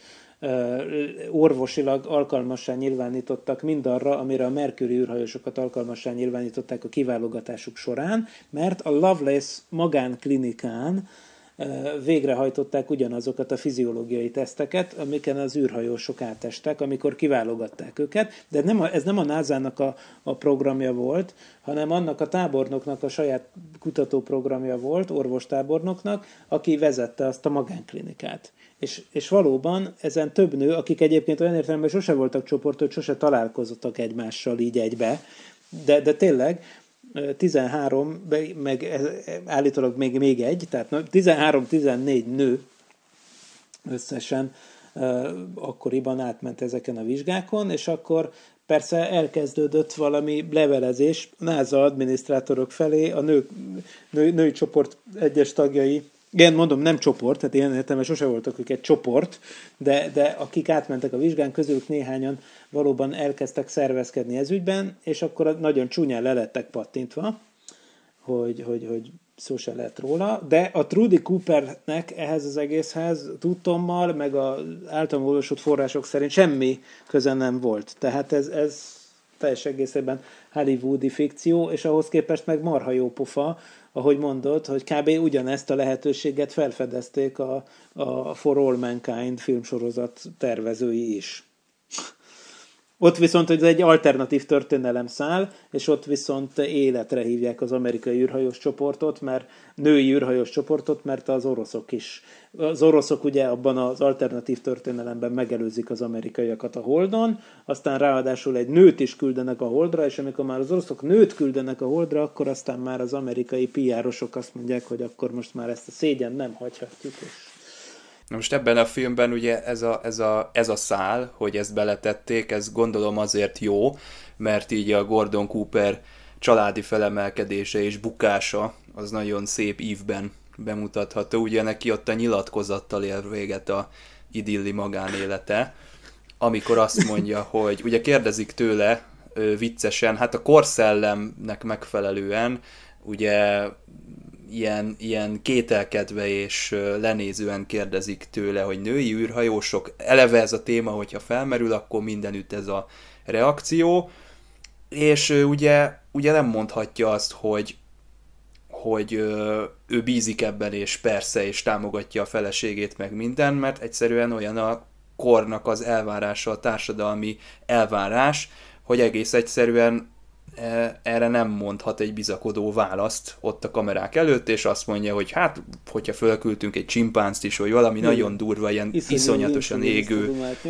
orvosilag alkalmassá nyilvánítottak mindarra, amire a Mercury űrhajósokat alkalmassá nyilvánították a kiválogatásuk során, mert a Lovelace magánklinikán végrehajtották ugyanazokat a fiziológiai teszteket, amiken az űrhajósok átestek, amikor kiválogatták őket, de ez nem a NASA-nak a programja volt, hanem annak a tábornoknak a saját kutatóprogramja volt, orvostábornoknak, aki vezette azt a magánklinikát. És valóban ezen több nő, akik egyébként olyan értelemben sose voltak csoportok, sose találkozottak egymással így egybe, de tényleg 13, meg állítólag még egy, tehát 13-14 nő összesen akkoriban átment ezeken a vizsgákon, és akkor persze elkezdődött valami levelezés NASA adminisztrátorok felé, a női csoport egyes tagjai, igen, mondom, nem csoport, tehát ilyen értelemben sose voltak ők egy csoport, de akik átmentek a vizsgán, közülük néhányan valóban elkezdtek szervezkedni ez ügyben, és akkor nagyon csúnyán lelettek pattintva, hogy szó se lehet róla, de a Trudy Coopernek ehhez az egészhez tudtommal, meg az általam olvasott források szerint semmi köze nem volt. Tehát ez teljes egészében hollywoodi fikció, és ahhoz képest meg marha jó pofa, ahogy mondod, hogy kb. Ugyanezt a lehetőséget felfedezték a For All Mankind filmsorozat tervezői is. Ott viszont ez egy alternatív történelemszál, és ott viszont életre hívják az amerikai űrhajós csoportot, mert női űrhajós csoportot, mert az oroszok is. Az oroszok ugye abban az alternatív történelemben megelőzik az amerikaiakat a Holdon, aztán ráadásul egy nőt is küldenek a Holdra, és amikor már az oroszok nőt küldenek a Holdra, akkor aztán már az amerikai PR-osok azt mondják, hogy akkor most már ezt a szégyen nem hagyhatjuk. Na most ebben a filmben ugye ez a szál, hogy ezt beletették, ez gondolom azért jó, mert így a Gordon Cooper családi felemelkedése és bukása az nagyon szép ívben bemutatható. Ugye neki ott a nyilatkozattal él véget a idilli magánélete, amikor azt mondja, hogy ugye kérdezik tőle viccesen, hát a korszellemnek megfelelően, ugye ilyen kételkedve és lenézően kérdezik tőle, hogy női űrhajósok, eleve ez a téma, hogyha felmerül, akkor mindenütt ez a reakció, és ugye nem mondhatja azt, hogy ő bízik ebben, és persze, és támogatja a feleségét, meg minden, mert egyszerűen olyan a kornak az elvárása, a társadalmi elvárás, hogy egész egyszerűen erre nem mondhat egy bizakodó választ ott a kamerák előtt, és azt mondja, hogy hát, hogyha fölküldtünk egy csimpánzt is, vagy valami nagyon durva, ilyen iszonyatosan égő,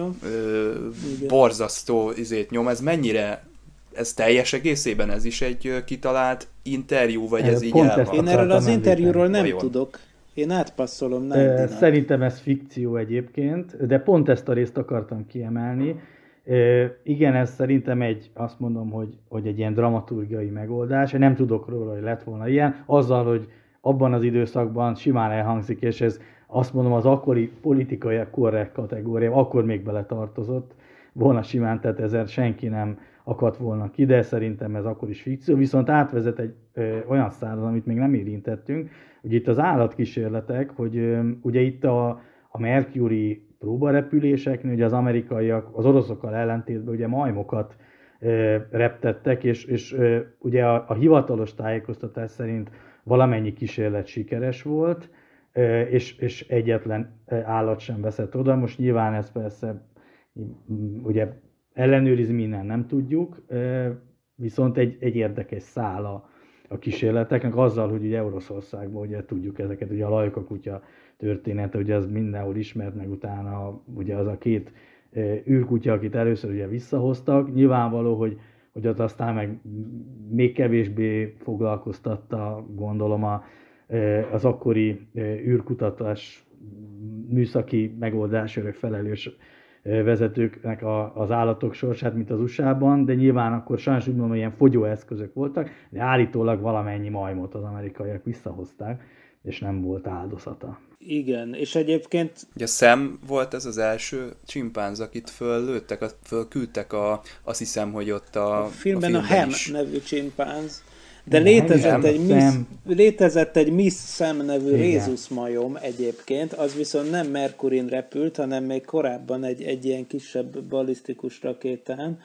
borzasztó nyom, ez mennyire, ez teljes egészében, ez is egy kitalált interjú, vagy ez így el van? Én erről az interjúról nem tudok. Én átpasszolom. Szerintem ez fikció egyébként, de pont ezt a részt akartam kiemelni. Igen, ez szerintem azt mondom, hogy egy ilyen dramaturgiai megoldás. Én nem tudok róla, hogy lett volna ilyen. Azzal, hogy abban az időszakban simán elhangzik, és ez azt mondom az akkori politikai korrekt kategória, akkor még beletartozott volna simán, tehát ezzel senki nem akadt volna ki, de szerintem ez akkor is fikció. Viszont átvezet egy olyan szállat, amit még nem érintettünk, hogy itt az állatkísérletek, hogy ugye itt a Mercury próbarepüléseknél, ugye az amerikaiak az oroszokkal ellentétben ugye majmokat reptettek, és ugye a hivatalos tájékoztatás szerint valamennyi kísérlet sikeres volt, és egyetlen állat sem veszett oda. Most nyilván ez persze ugye ellenőrizni innen nem tudjuk, viszont egy érdekes szál a kísérleteknek azzal, hogy ugye Oroszországban ugye tudjuk ezeket, ugye a Lajka kutya története, ugye az mindenhol ismert, meg utána ugye az a két űrkutya, akit először ugye visszahoztak. Nyilvánvaló, hogy az aztán meg még kevésbé foglalkoztatta, gondolom, az akkori űrkutatás műszaki megoldásra felelős vezetőknek az állatok sorsát, mint az USA-ban, de nyilván akkor sajnos úgy mondom, hogy ilyen fogyóeszközök voltak, de állítólag valamennyi majmot az amerikaiak visszahozták, és nem volt áldozata. Igen, és egyébként... Ugye Sam volt ez az első csimpánz, akit fölküldtek azt hiszem, hogy ott a filmben a Ham nevű csimpánz, de létezett egy Miss Sam nevű rézuszmajom egyébként, az viszont nem Mercurin repült, hanem még korábban egy ilyen kisebb ballisztikus rakétán,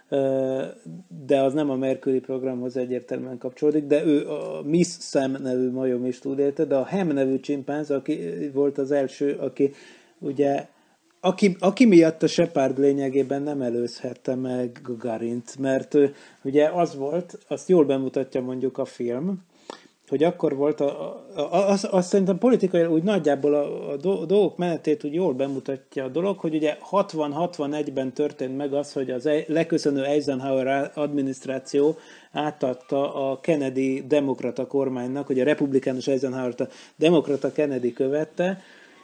de az nem a Mercury programhoz egyértelműen kapcsolódik, de ő a Miss Sam nevű majom is túlélte, de a Ham nevű csimpánz, aki volt az első, aki ugye aki miatt a Shepard lényegében nem előzhette meg Gagarint, mert ugye az volt, azt jól bemutatja mondjuk a film, hogy akkor volt, azt szerintem politikai úgy nagyjából a dolgok menetét úgy jól bemutatja a dolog, hogy ugye 60-61-ben történt meg az, hogy az leköszönő Eisenhower adminisztráció átadta a Kennedy demokrata kormánynak, hogy a republikánus Eisenhower-t a demokrata Kennedy követte,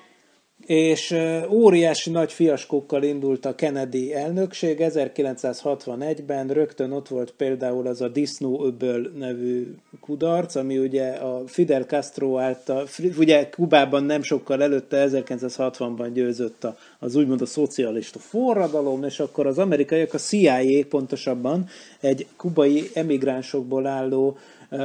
és óriási nagy fiaskókkal indult a Kennedy elnökség. 1961-ben rögtön ott volt például az a disznóöböl nevű kudarc, ami ugye a Fidel Castro által, ugye Kubában nem sokkal előtte, 1960-ban győzött az úgymond a szocialista forradalom, és akkor az amerikaiak, a CIA pontosabban egy kubai emigránsokból álló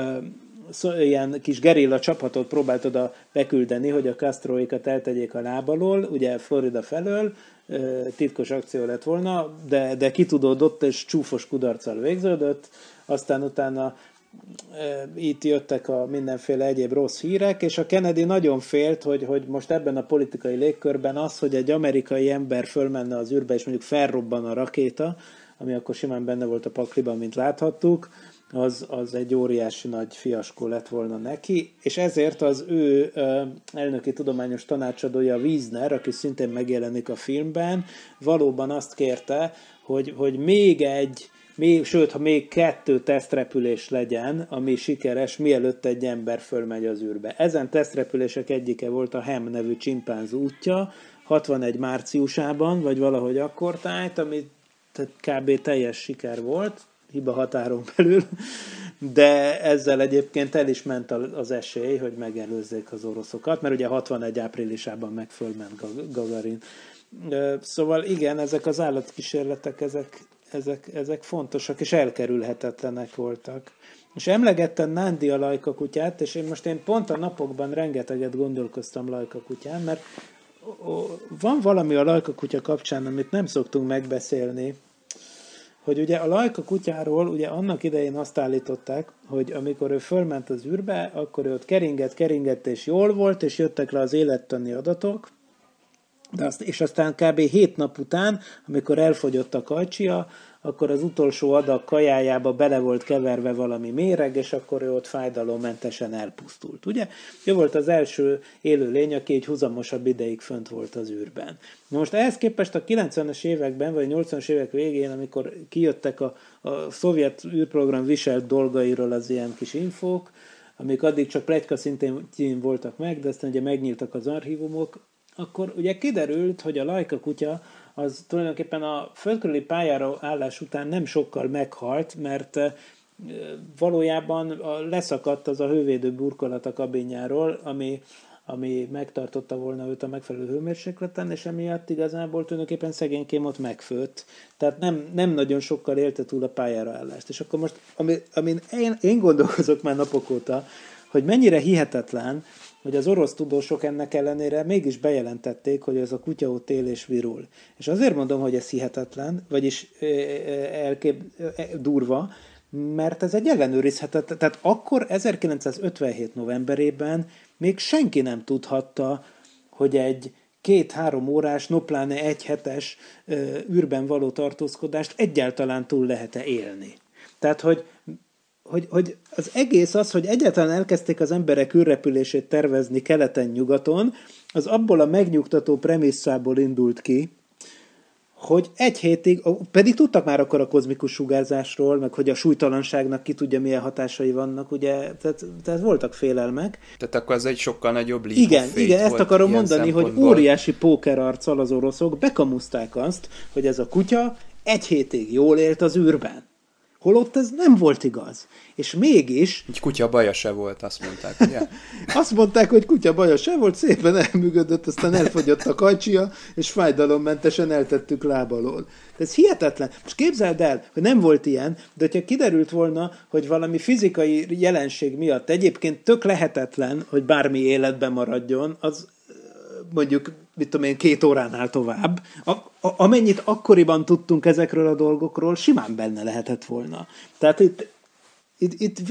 ilyen kis gerilla csapatot próbált oda beküldeni, hogy a Castroékat eltegyék a lábalól, ugye Florida felől, titkos akció lett volna, de kitudódott és csúfos kudarccal végződött, aztán utána itt jöttek a mindenféle egyéb rossz hírek, és a Kennedy nagyon félt, hogy most ebben a politikai légkörben az, hogy egy amerikai ember fölmenne az űrbe, és mondjuk felrobban a rakéta, ami akkor simán benne volt a pakliban, mint láthattuk, az egy óriási nagy fiaskó lett volna neki, és ezért az ő elnöki tudományos tanácsadója Wiesner, aki szintén megjelenik a filmben, valóban azt kérte, hogy még 2 tesztrepülés legyen, ami sikeres, mielőtt egy ember fölmegy az űrbe. Ezen tesztrepülések egyike volt a Ham nevű csimpánz útja, 61 márciusában, vagy valahogy akkor tájt, ami kb. Teljes siker volt, hiba határon belül, de ezzel egyébként el is ment az esély, hogy megelőzzék az oroszokat, mert ugye 61 áprilisában megfölment Gagarin. Szóval igen, ezek az állatkísérletek, ezek fontosak és elkerülhetetlenek voltak. És emlegettem Nándi a lajkakutyát, és én pont a napokban rengeteget gondolkoztam lajkakutyán, mert van valami a lajkakutya kapcsán, amit nem szoktunk megbeszélni, hogy ugye a lajkakutyáról ugye annak idején azt állították, hogy amikor ő fölment az űrbe, akkor ő ott keringett és jól volt, és jöttek le az élettani adatok, és aztán kb. 7 nap után, amikor elfogyott a kajcsia, akkor az utolsó adag kajájába bele volt keverve valami méreg, és akkor ő ott fájdalommentesen elpusztult. Ugye? Ő volt az első élőlény, aki egy huzamosabb ideig fönt volt az űrben. Na most ehhez képest a 90-es években, vagy 80-as évek végén, amikor kijöttek a szovjet űrprogram viselt dolgairól az ilyen kis infók, amik addig csak pletyka szintén voltak meg, de aztán ugye megnyíltak az archívumok, akkor ugye kiderült, hogy a lajkakutya az tulajdonképpen a földkörüli pályára állás után nem sokkal meghalt, mert valójában leszakadt az a hővédő burkolat a kabinjáról, ami megtartotta volna őt a megfelelő hőmérsékleten, és emiatt igazából tulajdonképpen szegénykém ott megfőtt. Tehát nem nagyon sokkal élte túl a pályára állást. És akkor most, amin én gondolkozok már napok óta, hogy mennyire hihetetlen, hogy az orosz tudósok ennek ellenére mégis bejelentették, hogy ez a kutya ott él és virul. És azért mondom, hogy ez hihetetlen, vagyis durva, mert ez egy ellenőrizhetetlen. Tehát akkor 1957 novemberében még senki nem tudhatta, hogy egy 2-3 órás, no pláne 1 hetes űrben való tartózkodást egyáltalán túl lehet-e élni. Tehát, hogy az egész az, hogy egyáltalán elkezdték az emberek űrrepülését tervezni keleten-nyugaton, az abból a megnyugtató premisszából indult ki, hogy 1 hétig, pedig tudtak már akkor a kozmikus sugárzásról, meg hogy a súlytalanságnak ki tudja, milyen hatásai vannak, ugye, tehát voltak félelmek. Tehát akkor ez egy sokkal nagyobb leap of faith. Igen, ezt akarom mondani, hogy óriási pókerarccal az oroszok bekamuszták azt, hogy ez a kutya 1 hétig jól élt az űrben. Holott ez nem volt igaz. És mégis... Egy kutya baja se volt, azt mondták, ugye? Azt mondták, hogy kutya baja se volt, szépen elműködött, aztán elfogyott a kajcsia, és fájdalommentesen eltettük láb alól. Ez hihetetlen. Most képzeld el, hogy nem volt ilyen, de hogyha kiderült volna, hogy valami fizikai jelenség miatt egyébként tök lehetetlen, hogy bármi életben maradjon, az mondjuk, mit tudom én, 2 óránál tovább, amennyit akkoriban tudtunk ezekről a dolgokról, simán benne lehetett volna. Tehát itt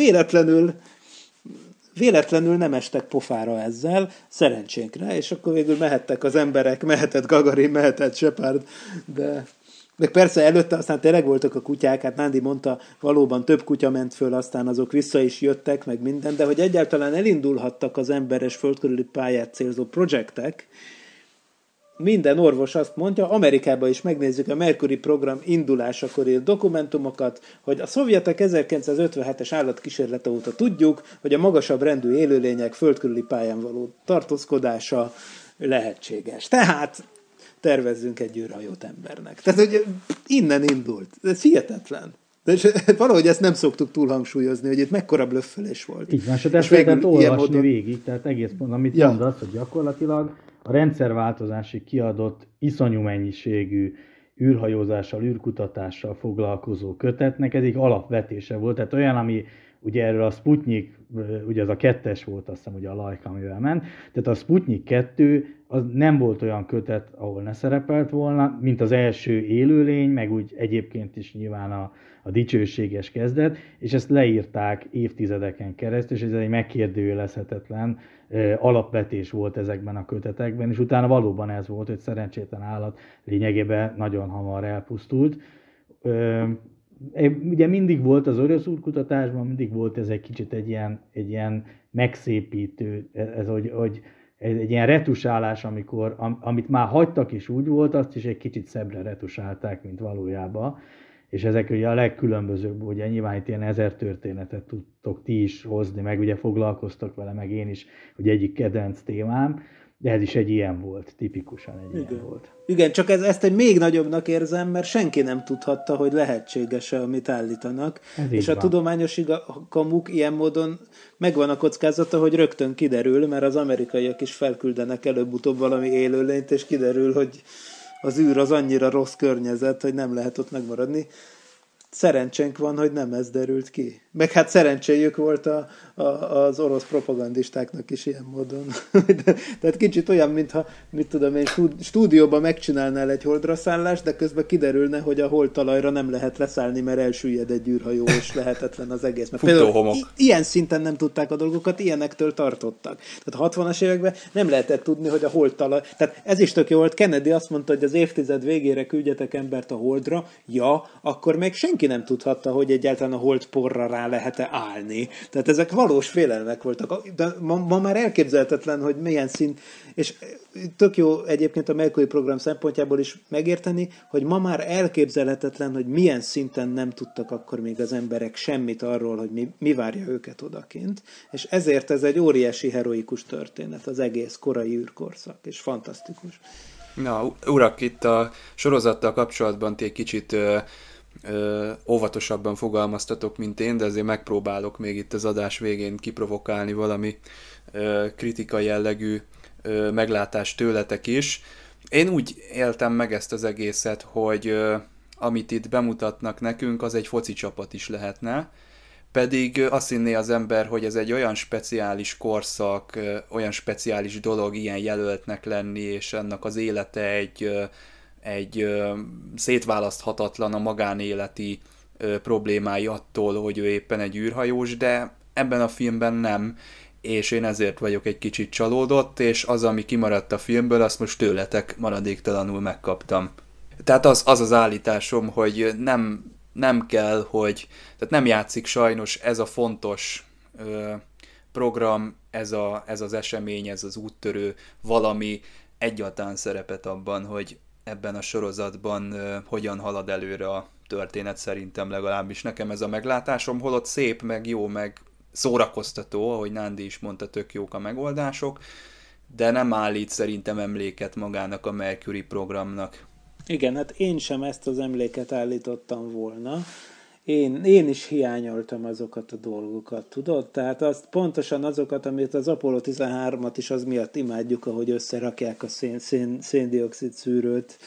véletlenül nem estek pofára ezzel, szerencsénkre, és akkor végül mehettek az emberek, mehetett Gagarin, mehetett Shepard, de persze előtte aztán tényleg voltak a kutyák, hát Nándi mondta, valóban több kutya ment föl, aztán azok vissza is jöttek, meg minden, de hogy egyáltalán elindulhattak az emberes földkörüli pályát célzó projektek, minden orvos azt mondja, Amerikában is megnézzük a Mercury program indulásakor írt dokumentumokat, hogy a szovjetek 1957-es állatkísérlete óta tudjuk, hogy a magasabb rendű élőlények földkörüli pályán való tartózkodása lehetséges. Tehát tervezzünk egy űrhajót embernek. Tehát, hogy innen indult. Ez hihetetlen. De valahogy ezt nem szoktuk túlhangsúlyozni, hogy itt mekkora blöffelés volt. Így van, és ezt lehetett olvasni végig, tehát egész pont, amit mondasz, hogy gyakorlatilag a rendszerváltozásig kiadott iszonyú mennyiségű űrhajózással, űrkutatással foglalkozó kötetnek ez egy alapvetése volt, tehát olyan, ami ugye erről a Sputnik, ugye az a 2-es volt, azt hiszem, ugye a Lajka, amivel ment, tehát a Sputnik 2 az nem volt olyan kötet, ahol ne szerepelt volna, mint az első élőlény, meg úgy egyébként is nyilván a dicsőséges kezdet, és ezt leírták évtizedeken keresztül, és ez egy megkérdőjelezhetetlen alapvetés volt ezekben a kötetekben, és utána valóban ez volt, hogy szerencsétlen állat lényegében nagyon hamar elpusztult. Ugye mindig volt az orosz űrkutatásban, mindig volt ez egy kicsit egy ilyen megszépítő, hogy egy ilyen retusálás, amit már hagytak és úgy volt, azt is egy kicsit szebbre retusálták, mint valójában. És ezek ugye a legkülönbözőbb, ugye nyilván itt ilyen 1000 történetet tudtok ti is hozni, meg ugye foglalkoztok vele, meg én is, ugye egyik kedvenc témám. De ez is egy ilyen volt, tipikusan egy ilyen volt. Igen, csak ezt egy még nagyobbnak érzem, mert senki nem tudhatta, hogy lehetséges-e, amit állítanak. És a tudományos kamuk ilyen módon megvan a kockázata, hogy rögtön kiderül, mert az amerikaiak is felküldenek előbb-utóbb valami élőlényt, és kiderül, hogy az űr az annyira rossz környezet, hogy nem lehet ott megmaradni. Szerencsénk van, hogy nem ez derült ki. Meg hát szerencséjük volt az orosz propagandistáknak is ilyen módon. Tehát kicsit olyan, mintha, mit tudom én, stúdióban megcsinálnál egy holdra szállást, de közben kiderülne, hogy a holdtalajra nem lehet leszállni, mert elsüllyed egy űrhajó, és lehetetlen az egész. Mert például ilyen szinten nem tudták a dolgokat, ilyenektől tartottak. Tehát a 60-as években nem lehetett tudni, hogy a holdtalaj... Tehát ez is tök jó volt. Kennedy azt mondta, hogy az évtized végére küldjetek embert a holdra. Ja, akkor még senki nem tudhatta, hogy egyáltalán a holdporra rá lehet-e állni. Tehát ezek valós félelmek voltak. De ma már elképzelhetetlen, hogy milyen szint, és tök jó egyébként a Mercury program szempontjából is megérteni, hogy ma már elképzelhetetlen, hogy milyen szinten nem tudtak akkor még az emberek semmit arról, hogy mi várja őket odakint, és ezért ez egy óriási heroikus történet, az egész korai űrkorszak, és fantasztikus. Na, urak, itt a sorozattal kapcsolatban ti egy kicsit óvatosabban fogalmaztatok, mint én, de azért megpróbálok még itt az adás végén kiprovokálni valami kritikai jellegű meglátást tőletek is. Én úgy éltem meg ezt az egészet, hogy amit itt bemutatnak nekünk, az egy foci csapat is lehetne, pedig azt hinné az ember, hogy ez egy olyan speciális korszak, olyan speciális dolog ilyen jelöltnek lenni, és ennek az élete egy szétválaszthatatlan a magánéleti problémái attól, hogy ő éppen egy űrhajós, de ebben a filmben nem, és én ezért vagyok egy kicsit csalódott, és az, ami kimaradt a filmből, azt most tőletek maradéktalanul megkaptam. Tehát az állításom, hogy nem kell, tehát nem játszik sajnos ez a fontos program, ez az esemény, ez az úttörő valami egyáltalán szerepet abban, hogy ebben a sorozatban hogyan halad előre a történet, szerintem legalábbis nekem ez a meglátásom, holott szép, meg jó, meg szórakoztató, ahogy Nándi is mondta, tök jók a megoldások, de nem állít szerintem emléket magának a Mercury programnak. Igen, hát én sem ezt az emléket állítottam volna. Én is hiányoltam azokat a dolgokat, tudod? Tehát pontosan azokat, amit az Apollo 13-at is az miatt imádjuk, ahogy összerakják a széndioxid szűrőt,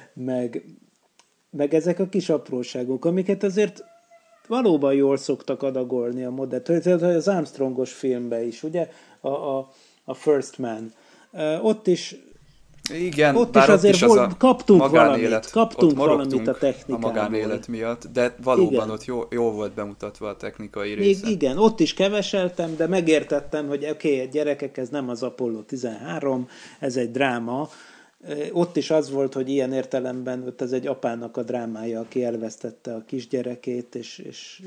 meg ezek a kis apróságok, amiket azért valóban jól szoktak adagolni a modern. Az Armstrongos filmben is, ugye? A First Man. Ott is igen, ott is azért kaptunk magánélet, valamit a technikából. A magánélet miatt, de valóban igen. Ott jó volt bemutatva a technikai része. Igen, ott is keveseltem, de megértettem, hogy oké, gyerekek, ez nem az Apollo 13, ez egy dráma. Ott is az volt, hogy ilyen értelemben ott ez egy apának a drámája, aki elvesztette a kisgyerekét, és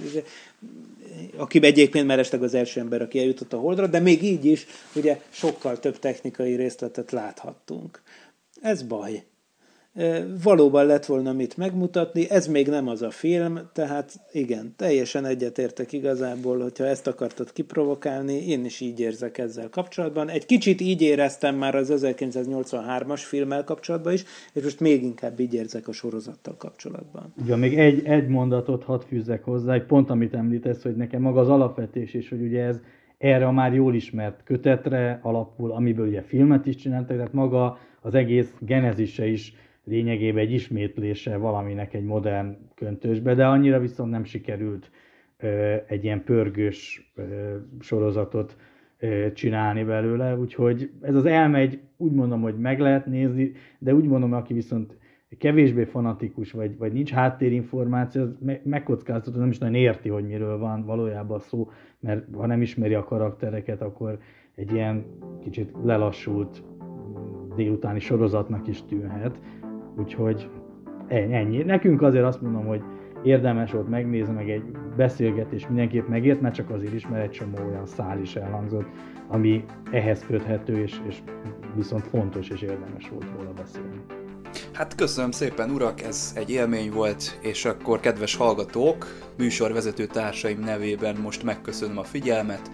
aki egyébként mellesleg az első ember, aki eljutott a Holdra, de még így is ugye sokkal több technikai részletet láthattunk. Ez baj. Valóban lett volna mit megmutatni, ez még nem az a film, tehát igen, teljesen egyetértek igazából, hogyha ezt akartad kiprovokálni, én is így érzek ezzel kapcsolatban. Egy kicsit így éreztem már az 1983-as filmmel kapcsolatban is, és most még inkább így érzek a sorozattal kapcsolatban. Igen, még egy mondatot hadd fűzzek hozzá, egy pont, amit említesz, hogy nekem maga az alapvetés is, hogy ugye ez erre a már jól ismert kötetre alapul, amiből ugye filmet is csináltak, tehát maga az egész genezise is lényegében egy ismétlése valaminek egy modern köntösbe, de annyira viszont nem sikerült egy ilyen pörgős sorozatot csinálni belőle, úgyhogy ez az elmegy, úgy mondom, hogy meg lehet nézni, de úgy mondom, aki viszont kevésbé fanatikus, vagy nincs háttérinformáció, az megkockáztató, nem is nagyon érti, hogy miről van valójában szó, mert ha nem ismeri a karaktereket, akkor egy ilyen kicsit lelassult délutáni sorozatnak is tűnhet. Úgyhogy ennyi. Nekünk azért azt mondom, hogy érdemes volt megnézni, meg egy beszélgetés mindenképp megért, mert csak azért is, mert egy csomó olyan szál is elhangzott, ami ehhez köthető, és viszont fontos és érdemes volt róla beszélni. Hát köszönöm szépen, urak, ez egy élmény volt, és akkor kedves hallgatók, műsorvezető társaim nevében most megköszönöm a figyelmet.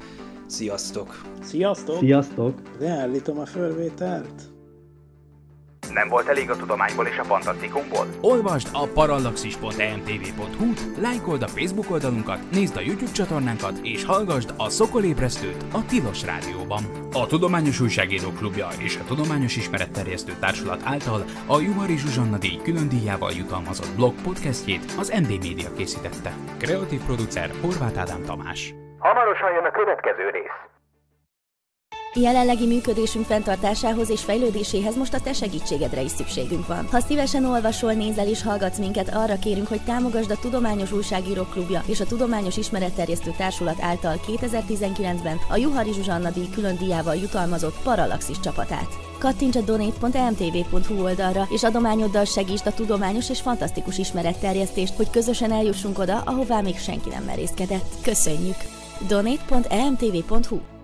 Sziasztok! Sziasztok! Sziasztok! Leállítom a fölvételt. Nem volt elég a tudományból és a fantasztikumból? Olvasd a parallaxis.emtv.hu-t, lájkold a Facebook oldalunkat, nézd a YouTube csatornánkat, és hallgasd a Szokolébresztőt a Tilos Rádióban. A Tudományos Újságírók Klubja és a Tudományos Ismeretterjesztő Társulat által a Juhari Zsuzsanna díj külön díjával jutalmazott blog podcastjét az MD Media készítette. Kreatív producer Horváth Ádám Tamás. Hamarosan jön a következő rész. Jelenlegi működésünk fenntartásához és fejlődéséhez most a te segítségedre is szükségünk van. Ha szívesen olvasol, nézel és hallgatsz minket, arra kérünk, hogy támogasd a Tudományos Újságírók Klubja és a Tudományos Ismeretterjesztő Társulat által 2019-ben a Juhari Zsuzsanna díj külön díjával jutalmazott Parallaxis csapatát. Kattints a donate.emtv.hu oldalra, és adományoddal segítsd a tudományos és fantasztikus ismeretterjesztést, hogy közösen eljussunk oda, ahová még senki nem merészkedett. Köszönjük! donate.emtv.hu